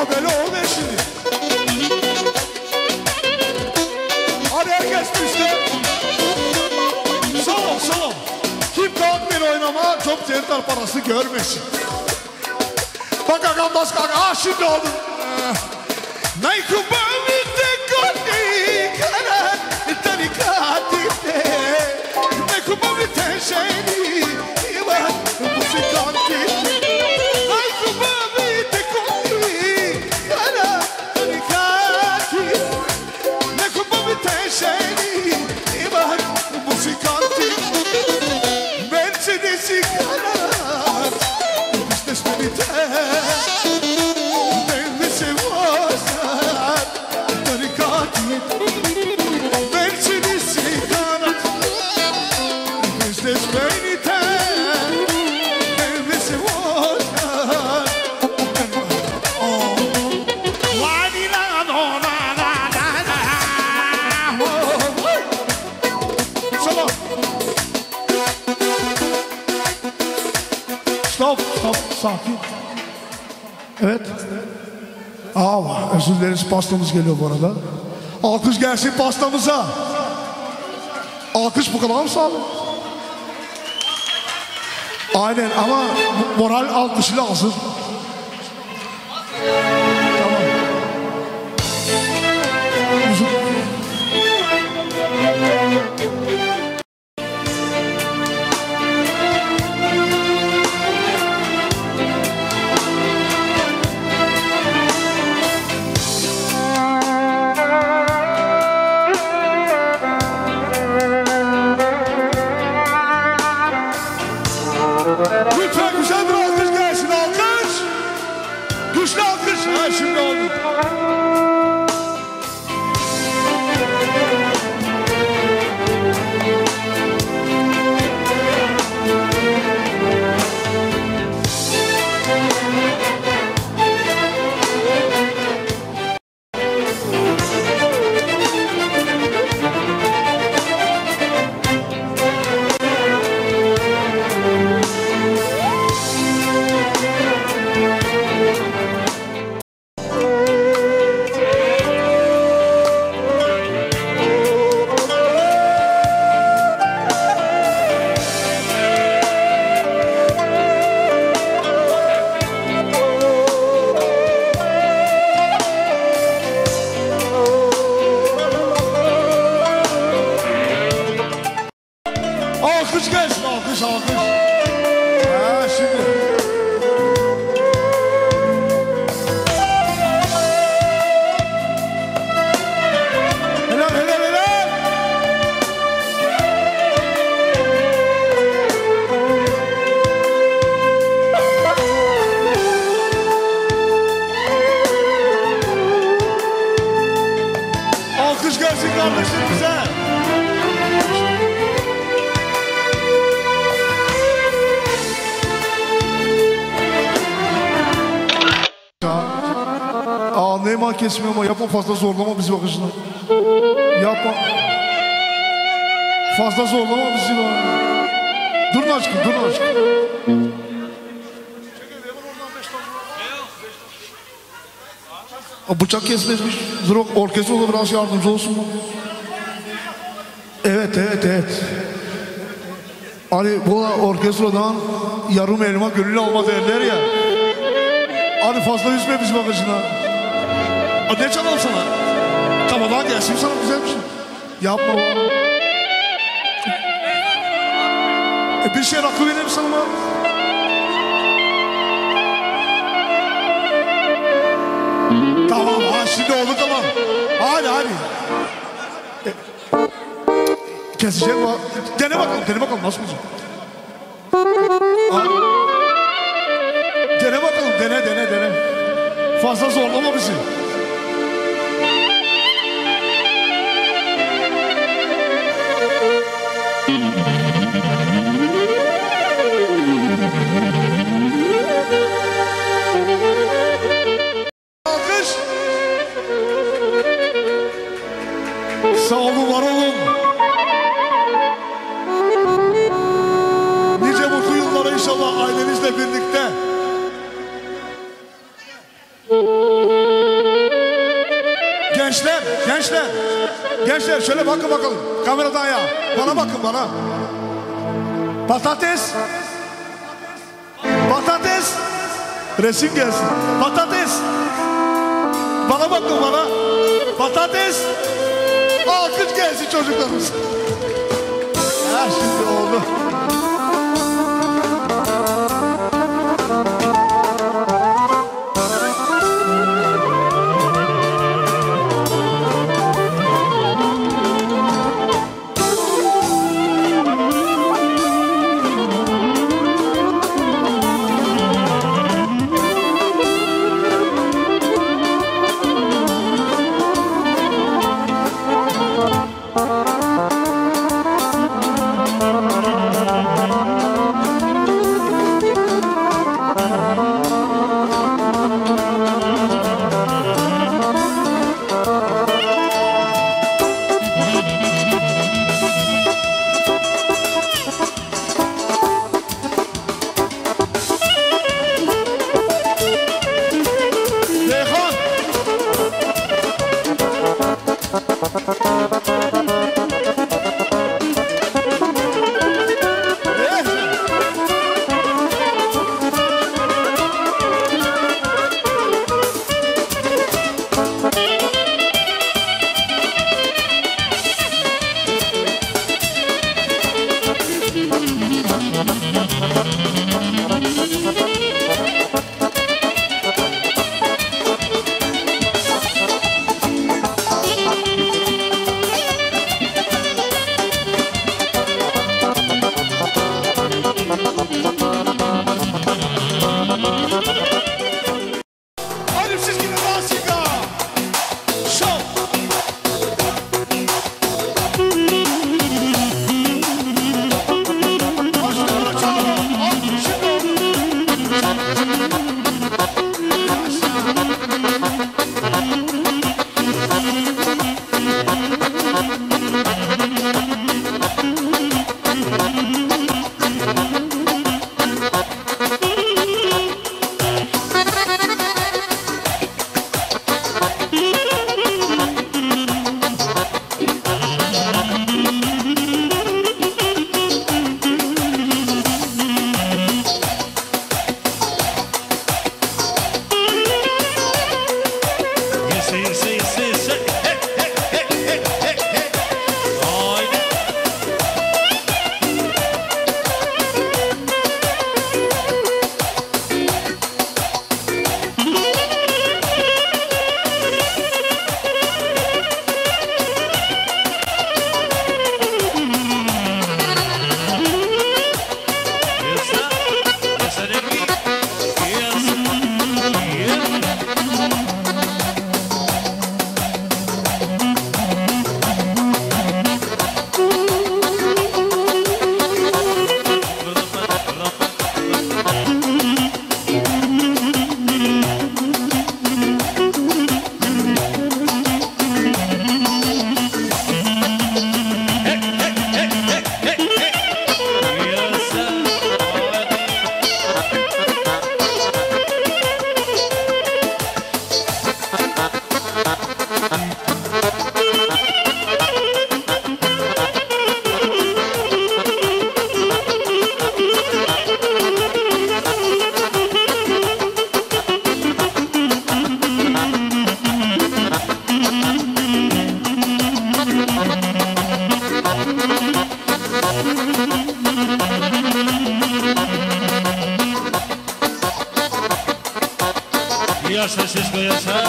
böyle oldu şimdi. Hadi herkes işte. Sağ ol. Kim kalkmıyor oynama, çok tertar parası görmesin. Bak ağam bas kalk, şimdi oldu. Naykubavite kodi karan tarikatite. Naykubavite şeyni ivan musikantite. Naykubavite kodi karan tarikatite. Naykubavite şeyni ivan musikantite. Mercedes'i karan businessmenite. Stop, sakin. Evet. Özür dileriz, pastamız geliyor bu arada. Alkış gelsin pastamıza. Alkış bu kadar mı sağlam? Aynen ama moral alkışı lazım. Tamam. Lütfen güzel bir alkış gelsin, alkış. Güçlü alkış. Ha, şimdi oldu. Alkış gelsin, alkış. Ha, şimdi. Helal. Alkış gelsin kardeşlerimize. Neyman kesmiyor ama yapma, fazla zorlama bizi bakışına. Yapma. Fazla zorlama bizi bakışına. Durun aşkım. Bıçak kesmezmiş. Dur, orkestra olur, biraz yardımcı olsun mu? Evet. Hani bu orkestradan yarım elma gönül alma derler ya. Hani fazla üzme bizi bakışına. Ne çalalım sana? Kafadan gelsin sana güzel bir şey. Yapma bana. Bir şey rakı vereyim sana mı? Tamam, şimdi oldu, tamam. Hadi. Kesecek mi? Dene bakalım nasıl olacak? Dene bakalım, dene. Fazla zorlama bizi. Alkış. Sağ olun, var olun. Nice mutlu yıllara inşallah ailenizle birlikte. Gençler şöyle bakın bakalım. Kameradan ya. Bana bakın bana. Patates. Patates. Resim gelsin. Patates. Bana bakın bana. Patates. Alkış gelsin çocuklarımız. Ha şimdi oldu. Yaşa Şişko yaşa.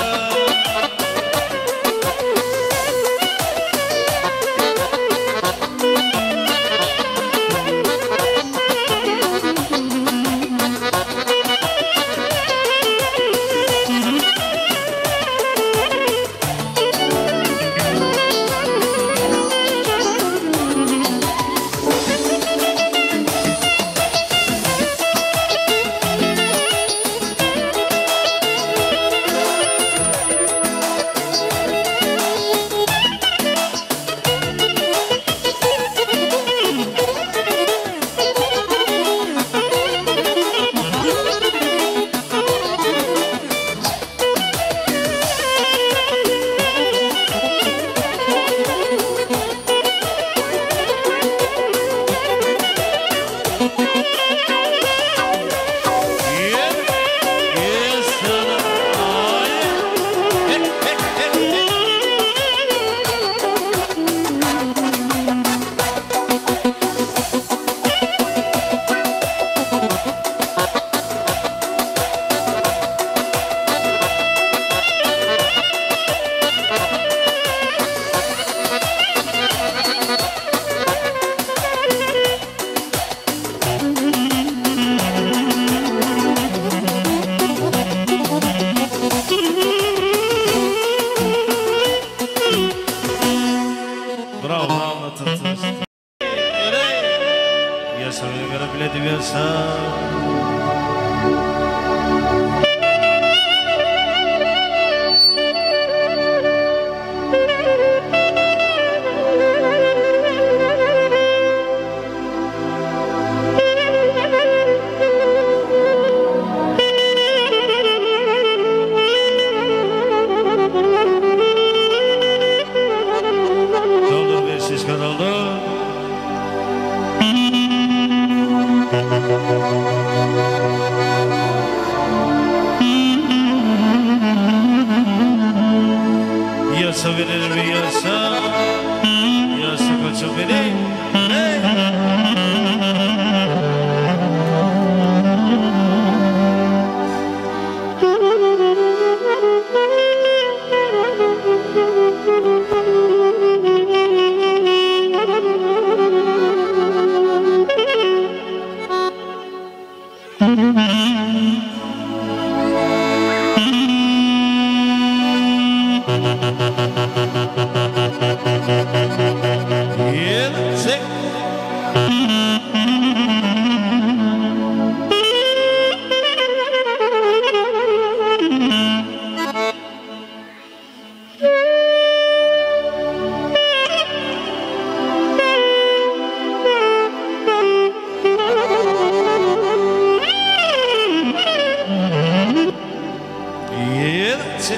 gelsin.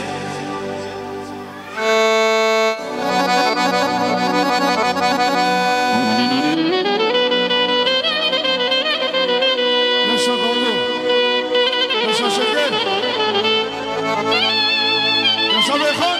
Yaşa Doğru. Yaşa Şeker. Yaşa Beyhan.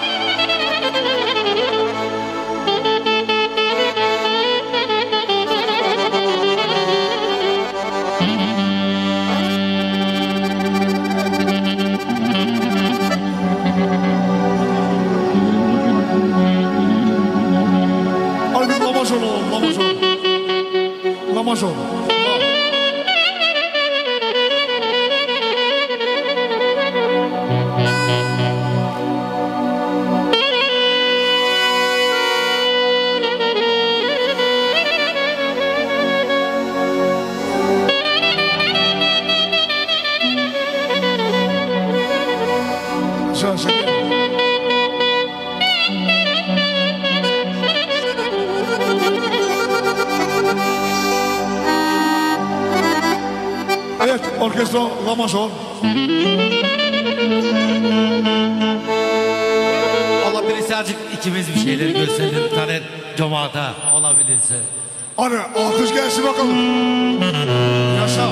Hadi Lamazon oğlum, Lamazon. Lamazon. Yaşa Şeker. Evet, orkestra Lamazon. Olabilirse azıcık ikimiz bir şeyler gösterelim. Taner cemaata olabilirse. Hadi alkış gelsin bakalım. Yaşa.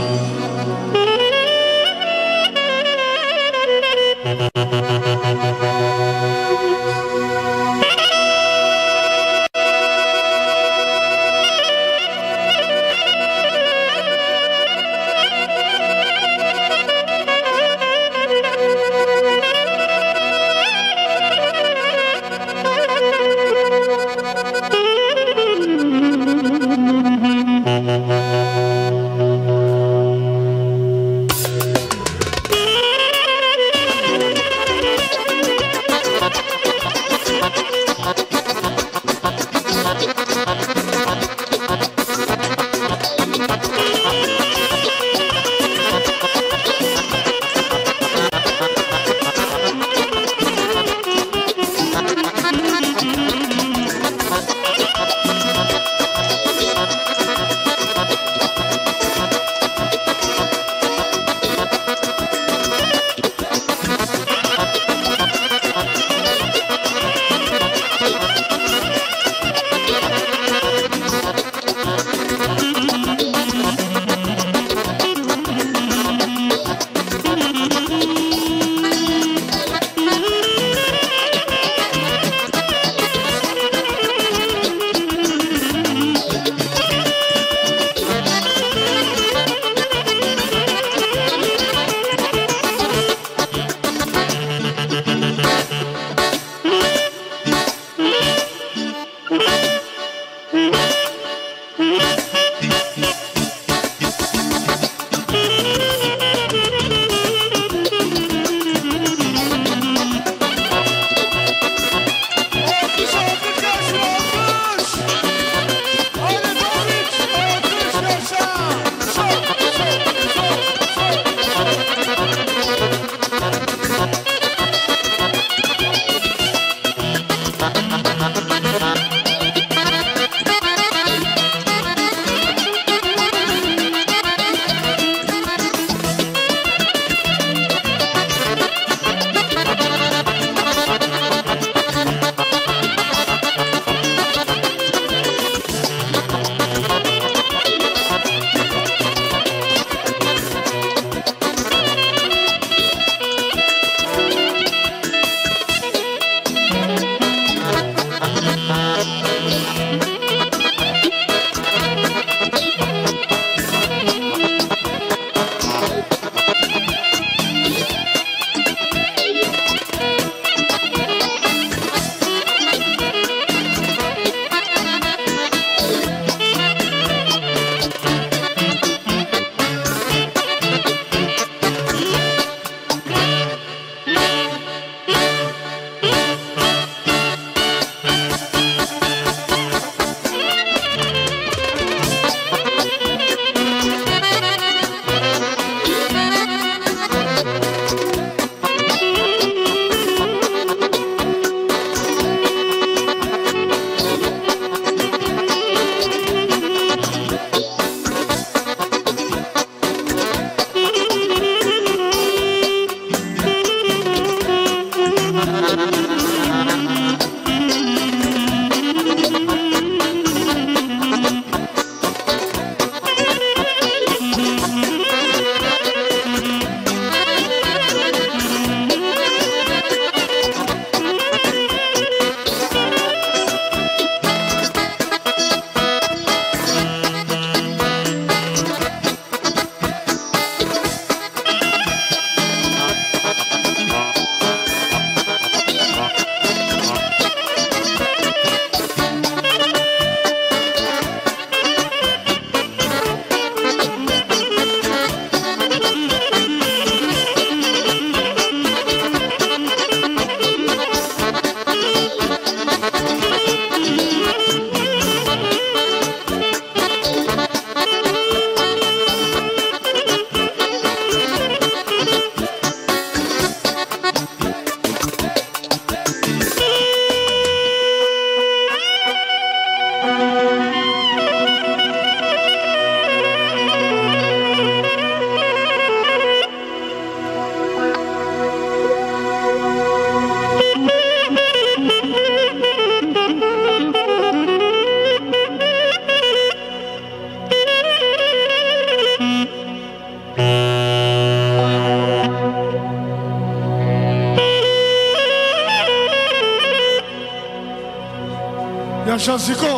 Yaşa Ziko.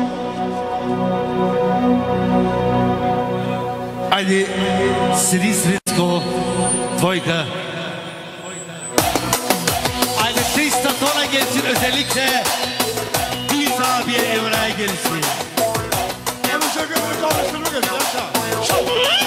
Haydi Siris Rizko Dvojka. Haydi 300 tona gelsin, özellikle Deniz abiye Emre'ye gelsin. Yanlışa gömülü kardeşlerime gelsin. Yaşa.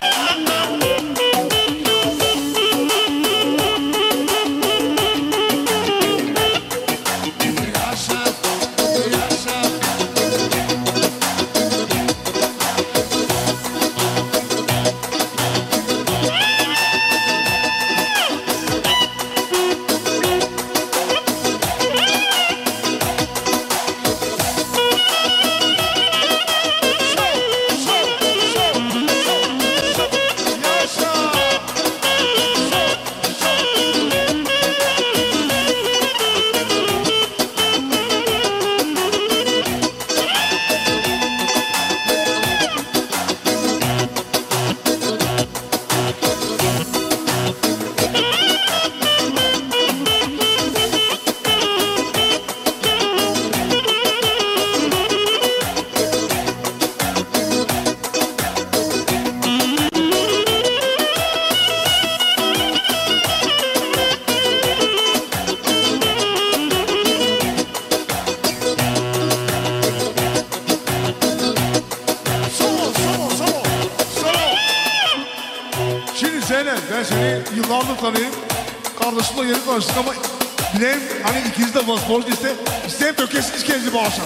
Ben seni yıllardır tanıyayım. Kardeşimle yeni tanıştık ama bileyim hani ikiniz de pasport isteyip dökesiniz kendinizi bu akşam.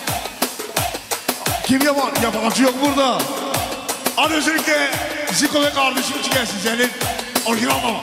Kim yabancı yok burada. Hadi özellikle Ziko ve kardeşim için gelsin senin orijinal baba.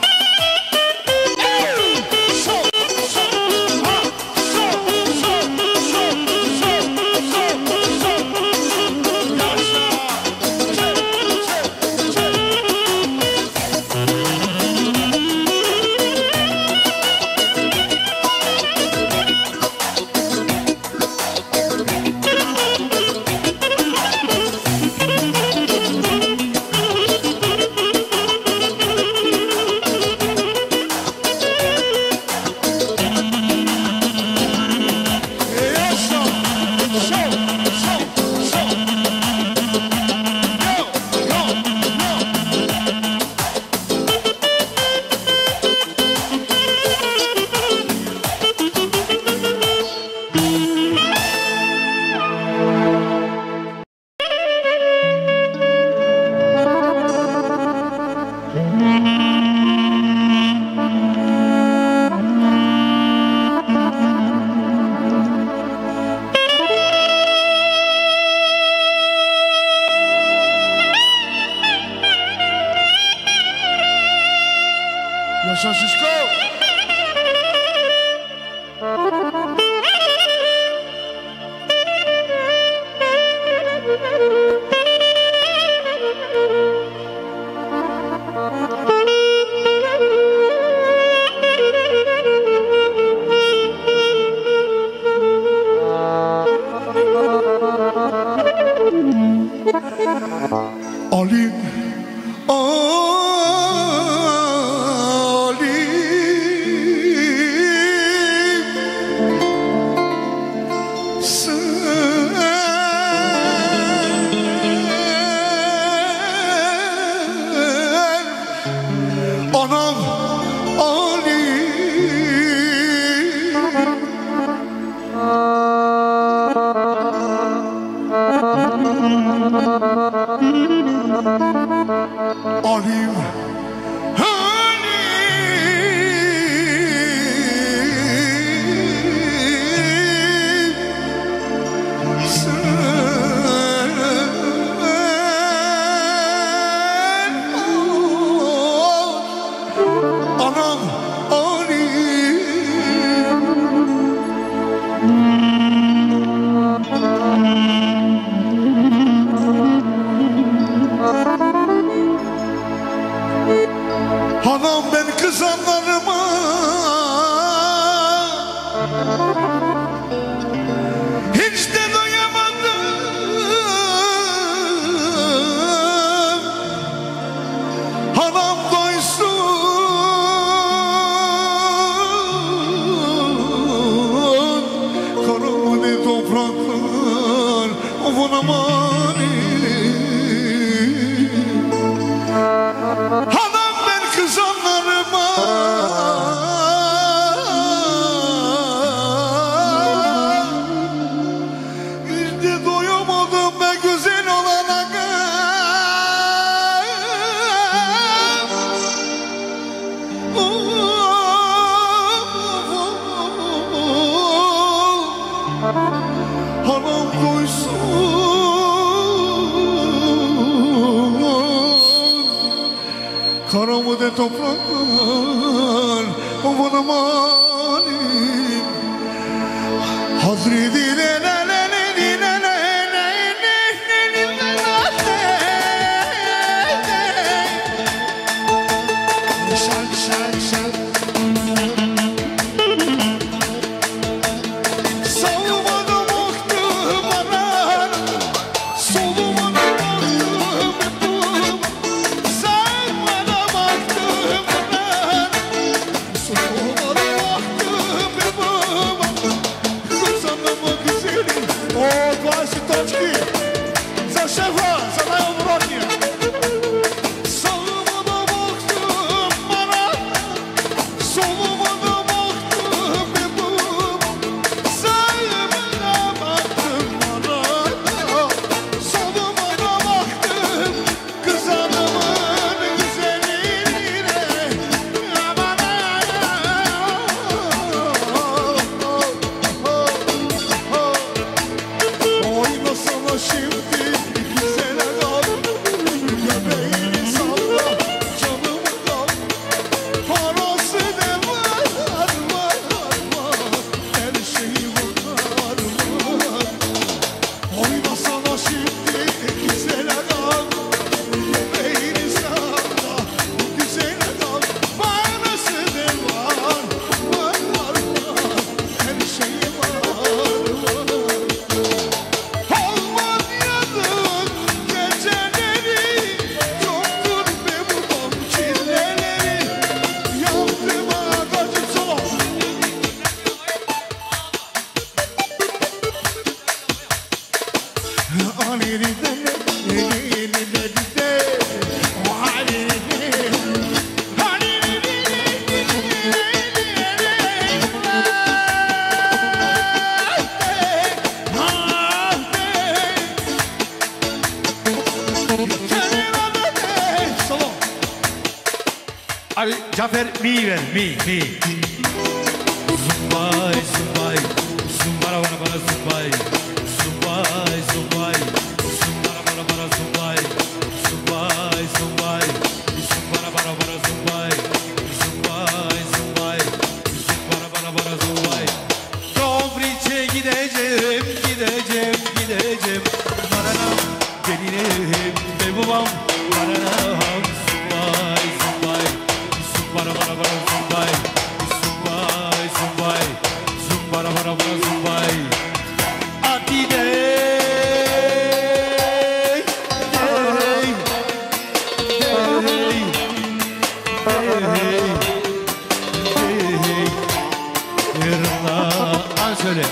Yaşa Şişko. Ali, anam Ali. Alim anam Ali. Anam ben kızanlarıma hiç de doyamadım. Anam doysun karamanı topraklar. Hanım koysun karamı de topraklar bana manim Hazreti Abi Cafer mi ver mi. Zumbay zumbay zumbara bana zumbay zumbay zumbay zumbara bana zumbay zumbay zumbay zumbara bana zumbay zumbay zumbay zumbara bana zumbay Dobriç'e gideceğim Maranam gelinim ve babam Maranam zumbay zumbay zumbara bana zumbay zumbay zumbay zumbara bana zumbay Adide söyle.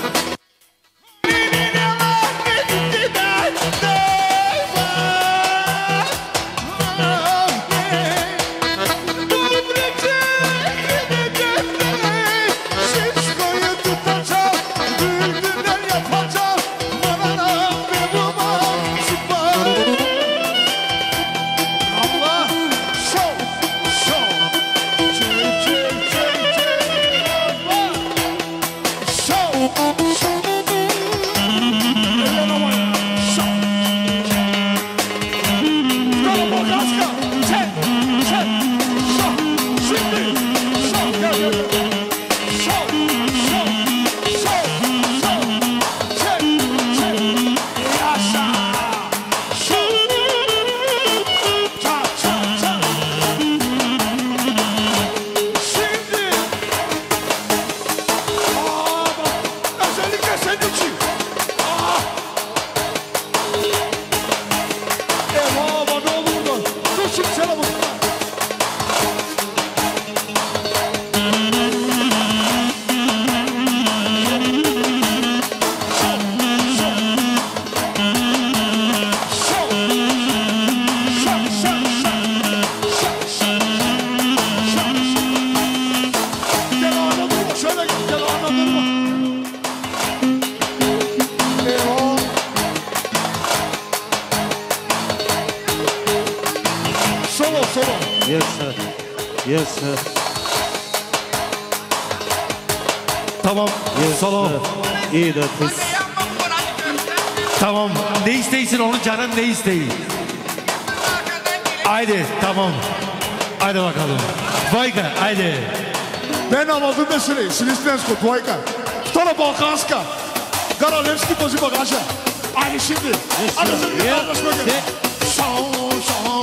Yes, sir. Yes, sir. Tamam. Solo. İyi de kız. Tamam. Ne isteysin onun canın ne isteyi? Haydi tamam. Haydi bakalım. Vajka haydi. Ben aldım meseleyi. Silistensko, Dvojka. Vtora Balkanska. Garalevski pozi bagaja. Haydi şimdi. Hadi şimdi anlaşma gelin. Şao, şao.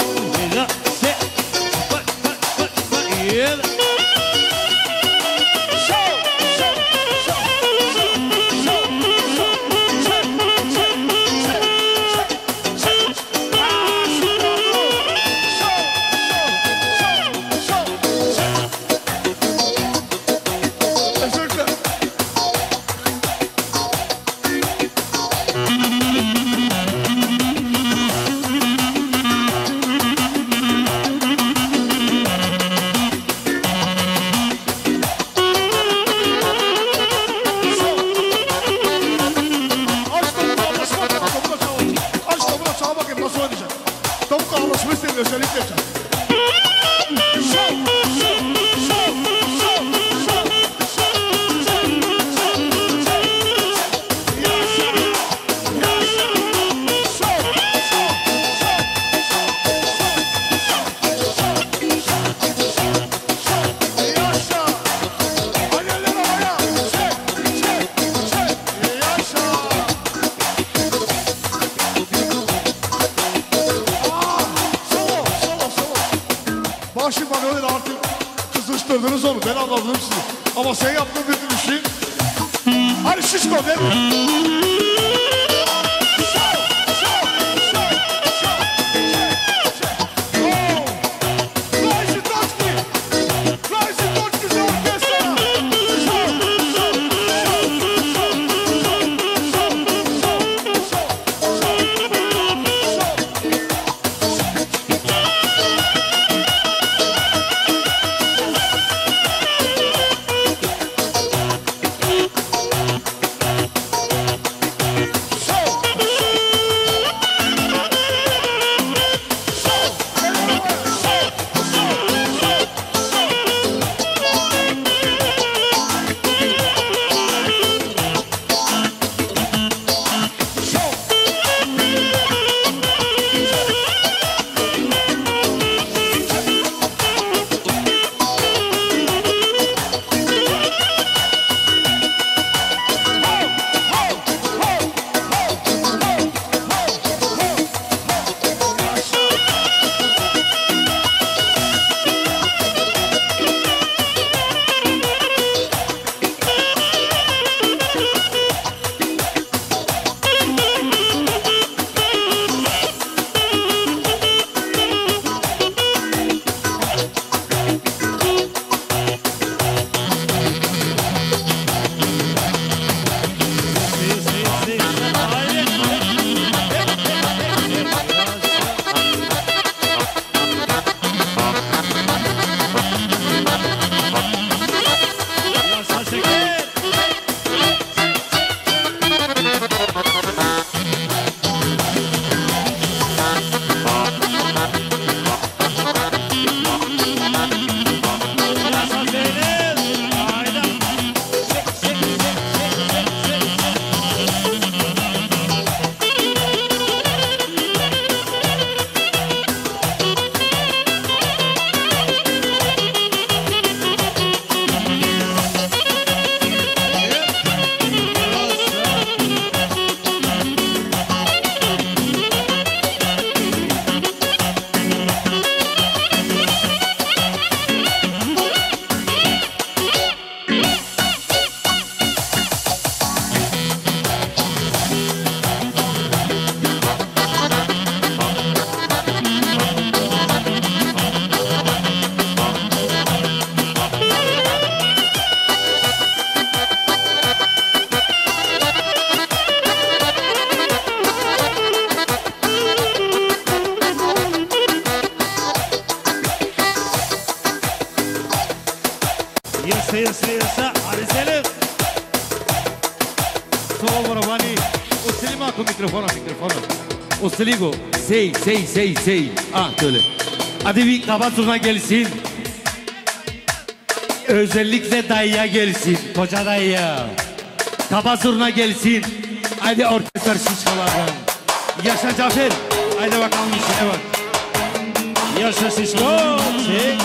Ama sen yaptın dediğin işi. Hadi şişko değil mi? Yasa, Ariselim. Solo Boravani. Ostelima con microfono. Osteligo. Sei. Ah, şöyle. Hadi bir kapat turuna gelsin. Özellikle dayıya gelsin, koca dayıya. Kaba zurna gelsin. Haydi orkestr şişkolardan. Yaşa Cafer. Haydi bakalım işine bak. Yaşa Şişko. Çek.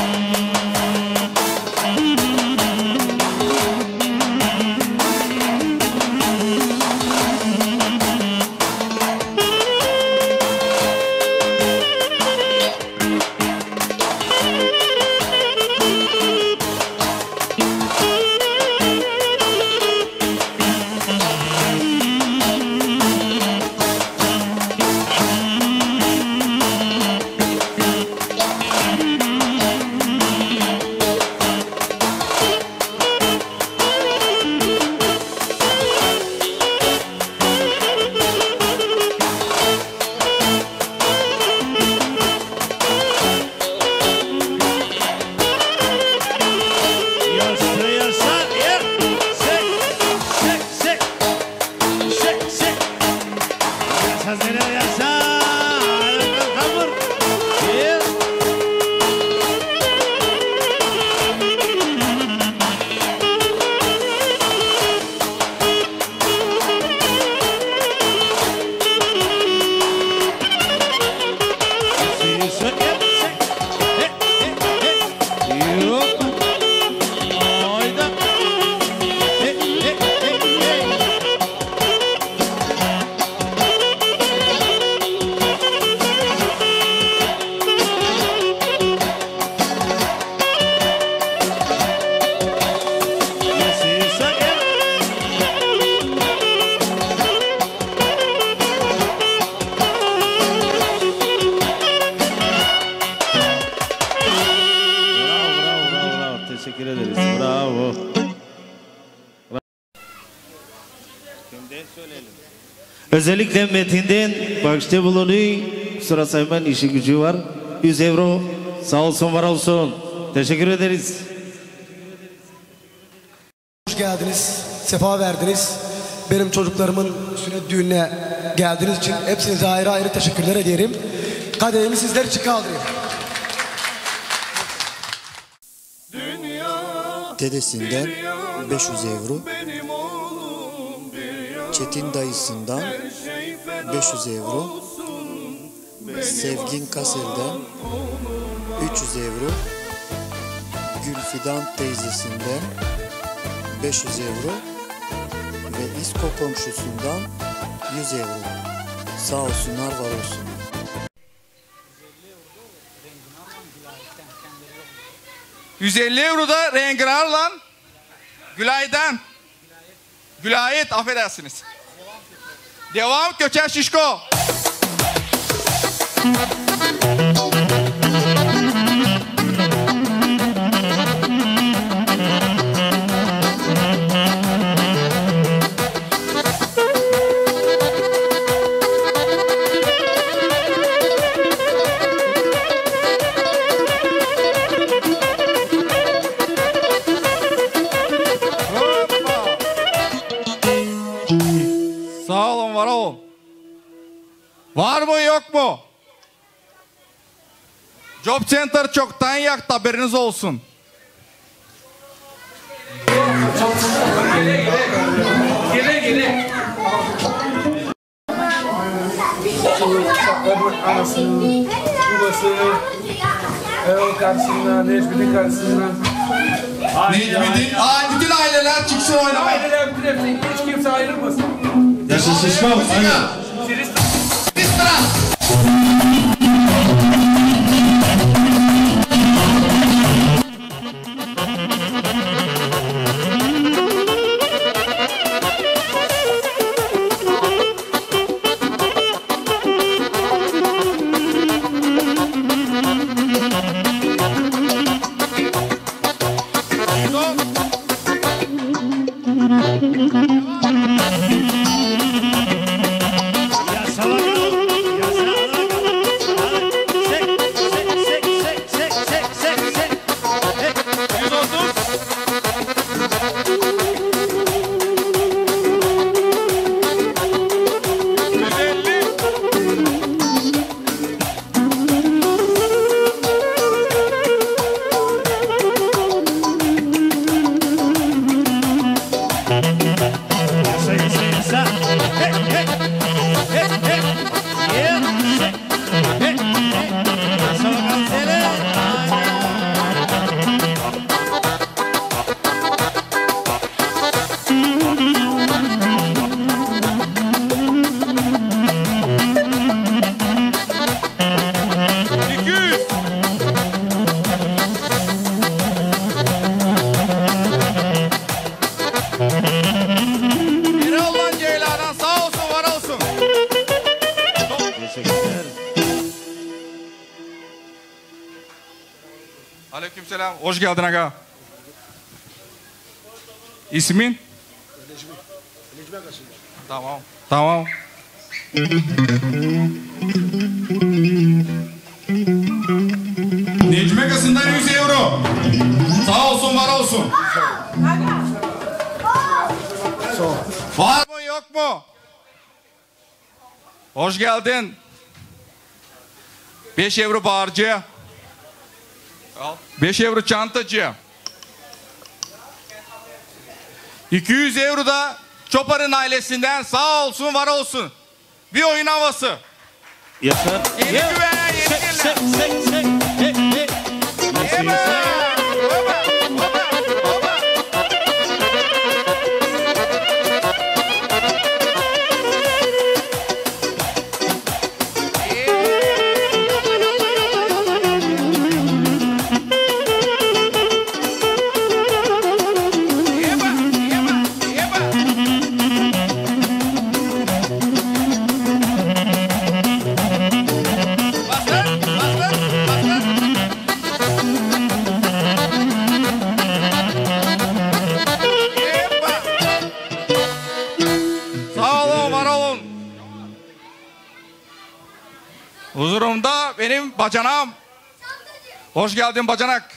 Özellikle Metin'den bağışta bulunuyor. Kusura saymayın, işi gücü var. 100 euro. Sağ olsun, var olsun. Teşekkür ederiz. Hoş geldiniz. Sefa verdiniz. Benim çocuklarımın sünnet düğününe geldiğiniz için hepsinize ayrı ayrı teşekkürler ederim. Kadehimi sizler için kaldırayım. Dedesinden 500 euro, Çetin dayısından 500 euro, Sevgin Kasel'den 300 euro, Gülfidan teyzesinden 500 euro ve İsko komşusundan 100 euro. Sağ olsunlar, var olsun. €150 da Rengrar'la Gülay'dan. Gülayet, affedersiniz. Devam Köçer Şişko. Sağ olun, var olun. Var mı yok mu? Job Center çoktan yaktı, haberiniz olsun. Gele. Anasının, babası, Erol karşısında, Necmi'nin karşısında. Necmi'nin, bütün aileler çıksın oynamaya. Aileler bütün hepsi, hiç kimse ayrılmasın. Yaşa Şişko. Aleykümselam. Hoş geldin aga. İsmin? Tamam. Tamam. Necmi Kasım'dan 100 euro. Sağ olsun, var olsun. Var mı yok mu? Hoş geldin. 5 euro bağırcı. 5 euro çantacı. 200 euro da Çopar'ın ailesinden sağ olsun, var olsun. Bir oyun havası. Yaşa. Yeni güvene, yeni günler. Huzurumda benim bacanağım. Hoş geldin bacanak.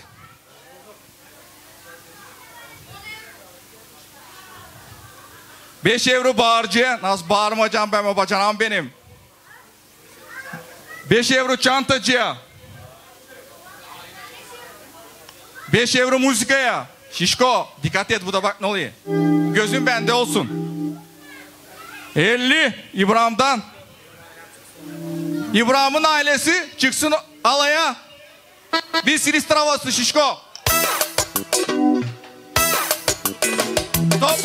Beş euro bağırcı. Nasıl bağırmayacağım ben, o bacanağım benim. 5 euro çantacıya. 5 euro müzikaya. Şişko dikkat et, bu da bak ne oluyor. Gözün bende olsun. 50 İbrahim'den. İbrahim'in ailesi çıksın alaya. Bir Silistra havası şişko. Stop.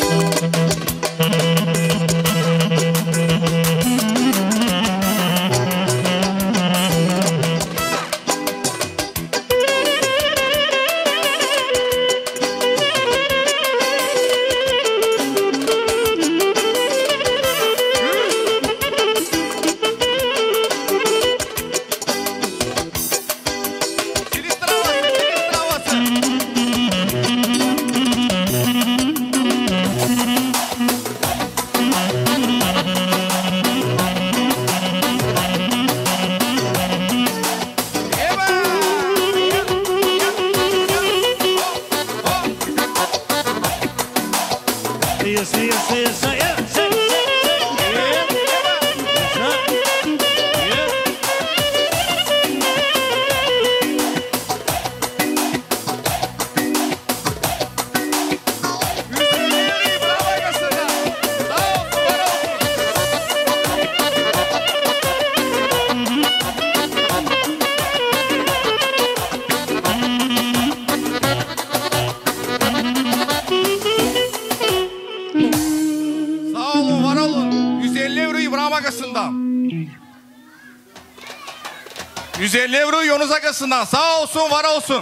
Akasından sağ olsun, var olsun.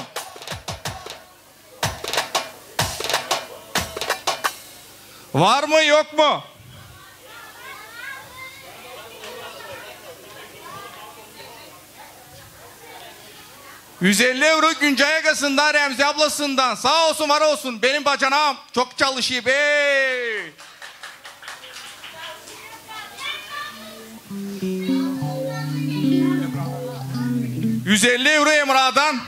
Var mı yok mu? €150 Güncay Akasından, Remzi ablasından sağ olsun, var olsun. Benim bacanağım çok çalışıyor be. €150 Emrah'dan.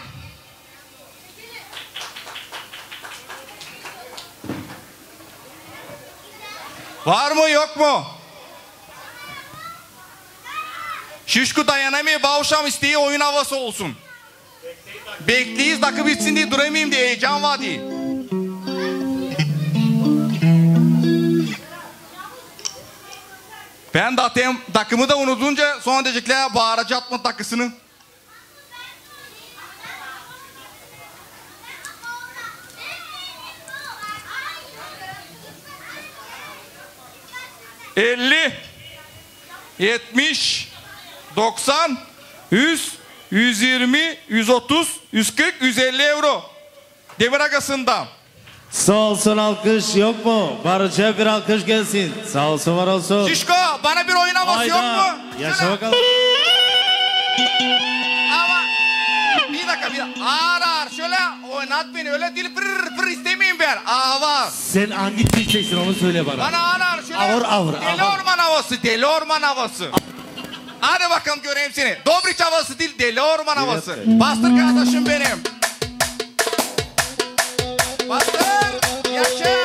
Var mı yok mu? Şişko dayanamıyor, bağışam isteği oyun havası olsun. Bekleyiz, dakika bitsin diye duramayayım diye heyecan var diye. Ben dakımı da unutunca sonra diyecekler bağıracak mı dakısını. ...50... ...70... ...90... ...100... ...120... ...130... ...140... ...150 euro... ...Demir Akası'ndan. Sağ olsun, alkış yok mu? Barış'a bir alkış gelsin. Sağ olsun, var olsun. Şişko bana bir oyun havası yok mu? Yaşa bakalım. Ama bir dakika. Ağır ağır şöyle oynat beni. Öyle değil pır pır istemeyeyim ben. Ağır. Sen hangi çiçeksin onu söyle bana. Bana ağır ağır şöyle. Ağır. Deli orman havası. Deli orman havası. Hadi bakalım göreyim seni. Dobriç havası değil, deli orman havası. Bastır kardeşim benim. Bastır. Yaşa.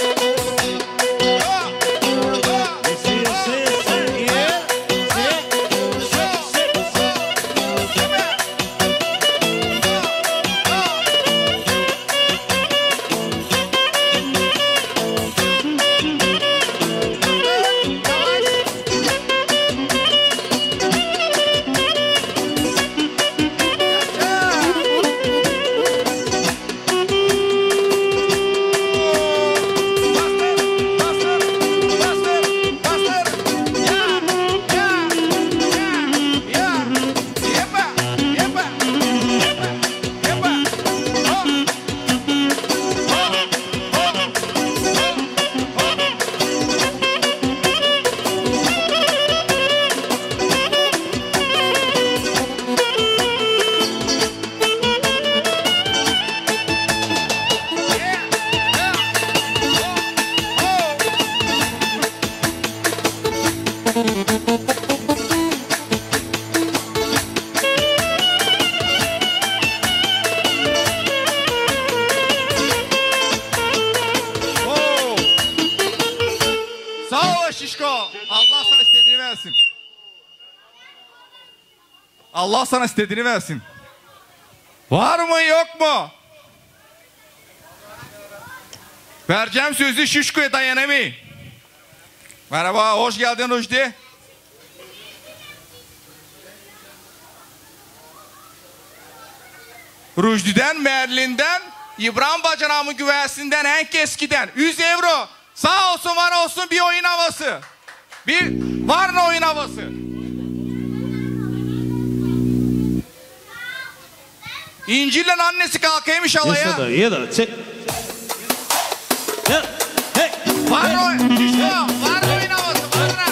Allah sana istediğini versin. Var mı yok mu? Vereceğim sözü Şişko'ya dayanamayın. Merhaba, hoş geldin Rüşdi. Rüşdi'den, Merlin'den, İbrahim Bacanam'ın güvesinden, en keskiden 100 euro. Sağ olsun var olsun bir oyun havası. Bir Varna oyun havası. İncil'le annesi kalkayım inşallah ya. Ya da çek. Ya, hey. Varna oyun. Varna oyun havası. Varna.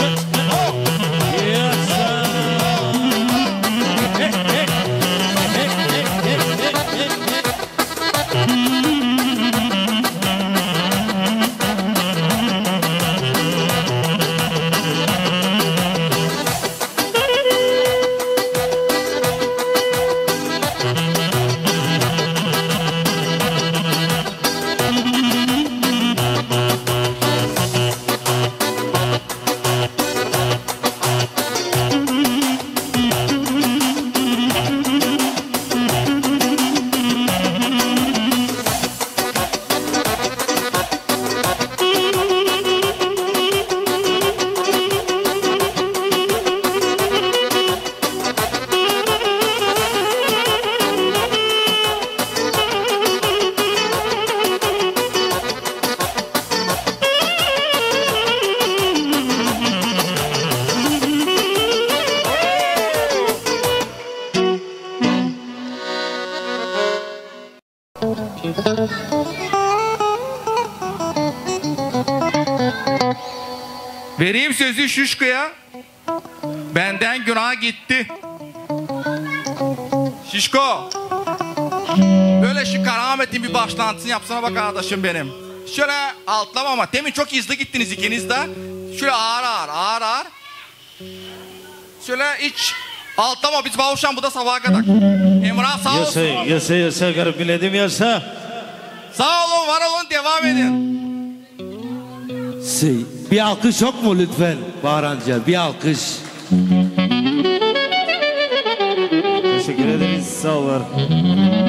Vereyim sözü Şişko'ya. Benden günah gitti. Şişko. Böyle şu karametin bir başlantısını yapsana bak arkadaşım benim. Şöyle altlama ama. Demin çok hızlı gittiniz ikiniz de. Şöyle ağır. Şöyle hiç altlama, biz bağışan bu da sabaha kadar. Emrah sağ olsun. Yaşa garip biledim yaşa. Sağ olun, var olun, devam edin. Bir alkış yok mu lütfen Bahrancı? Bir alkış. Teşekkür ederiz, sağ olun.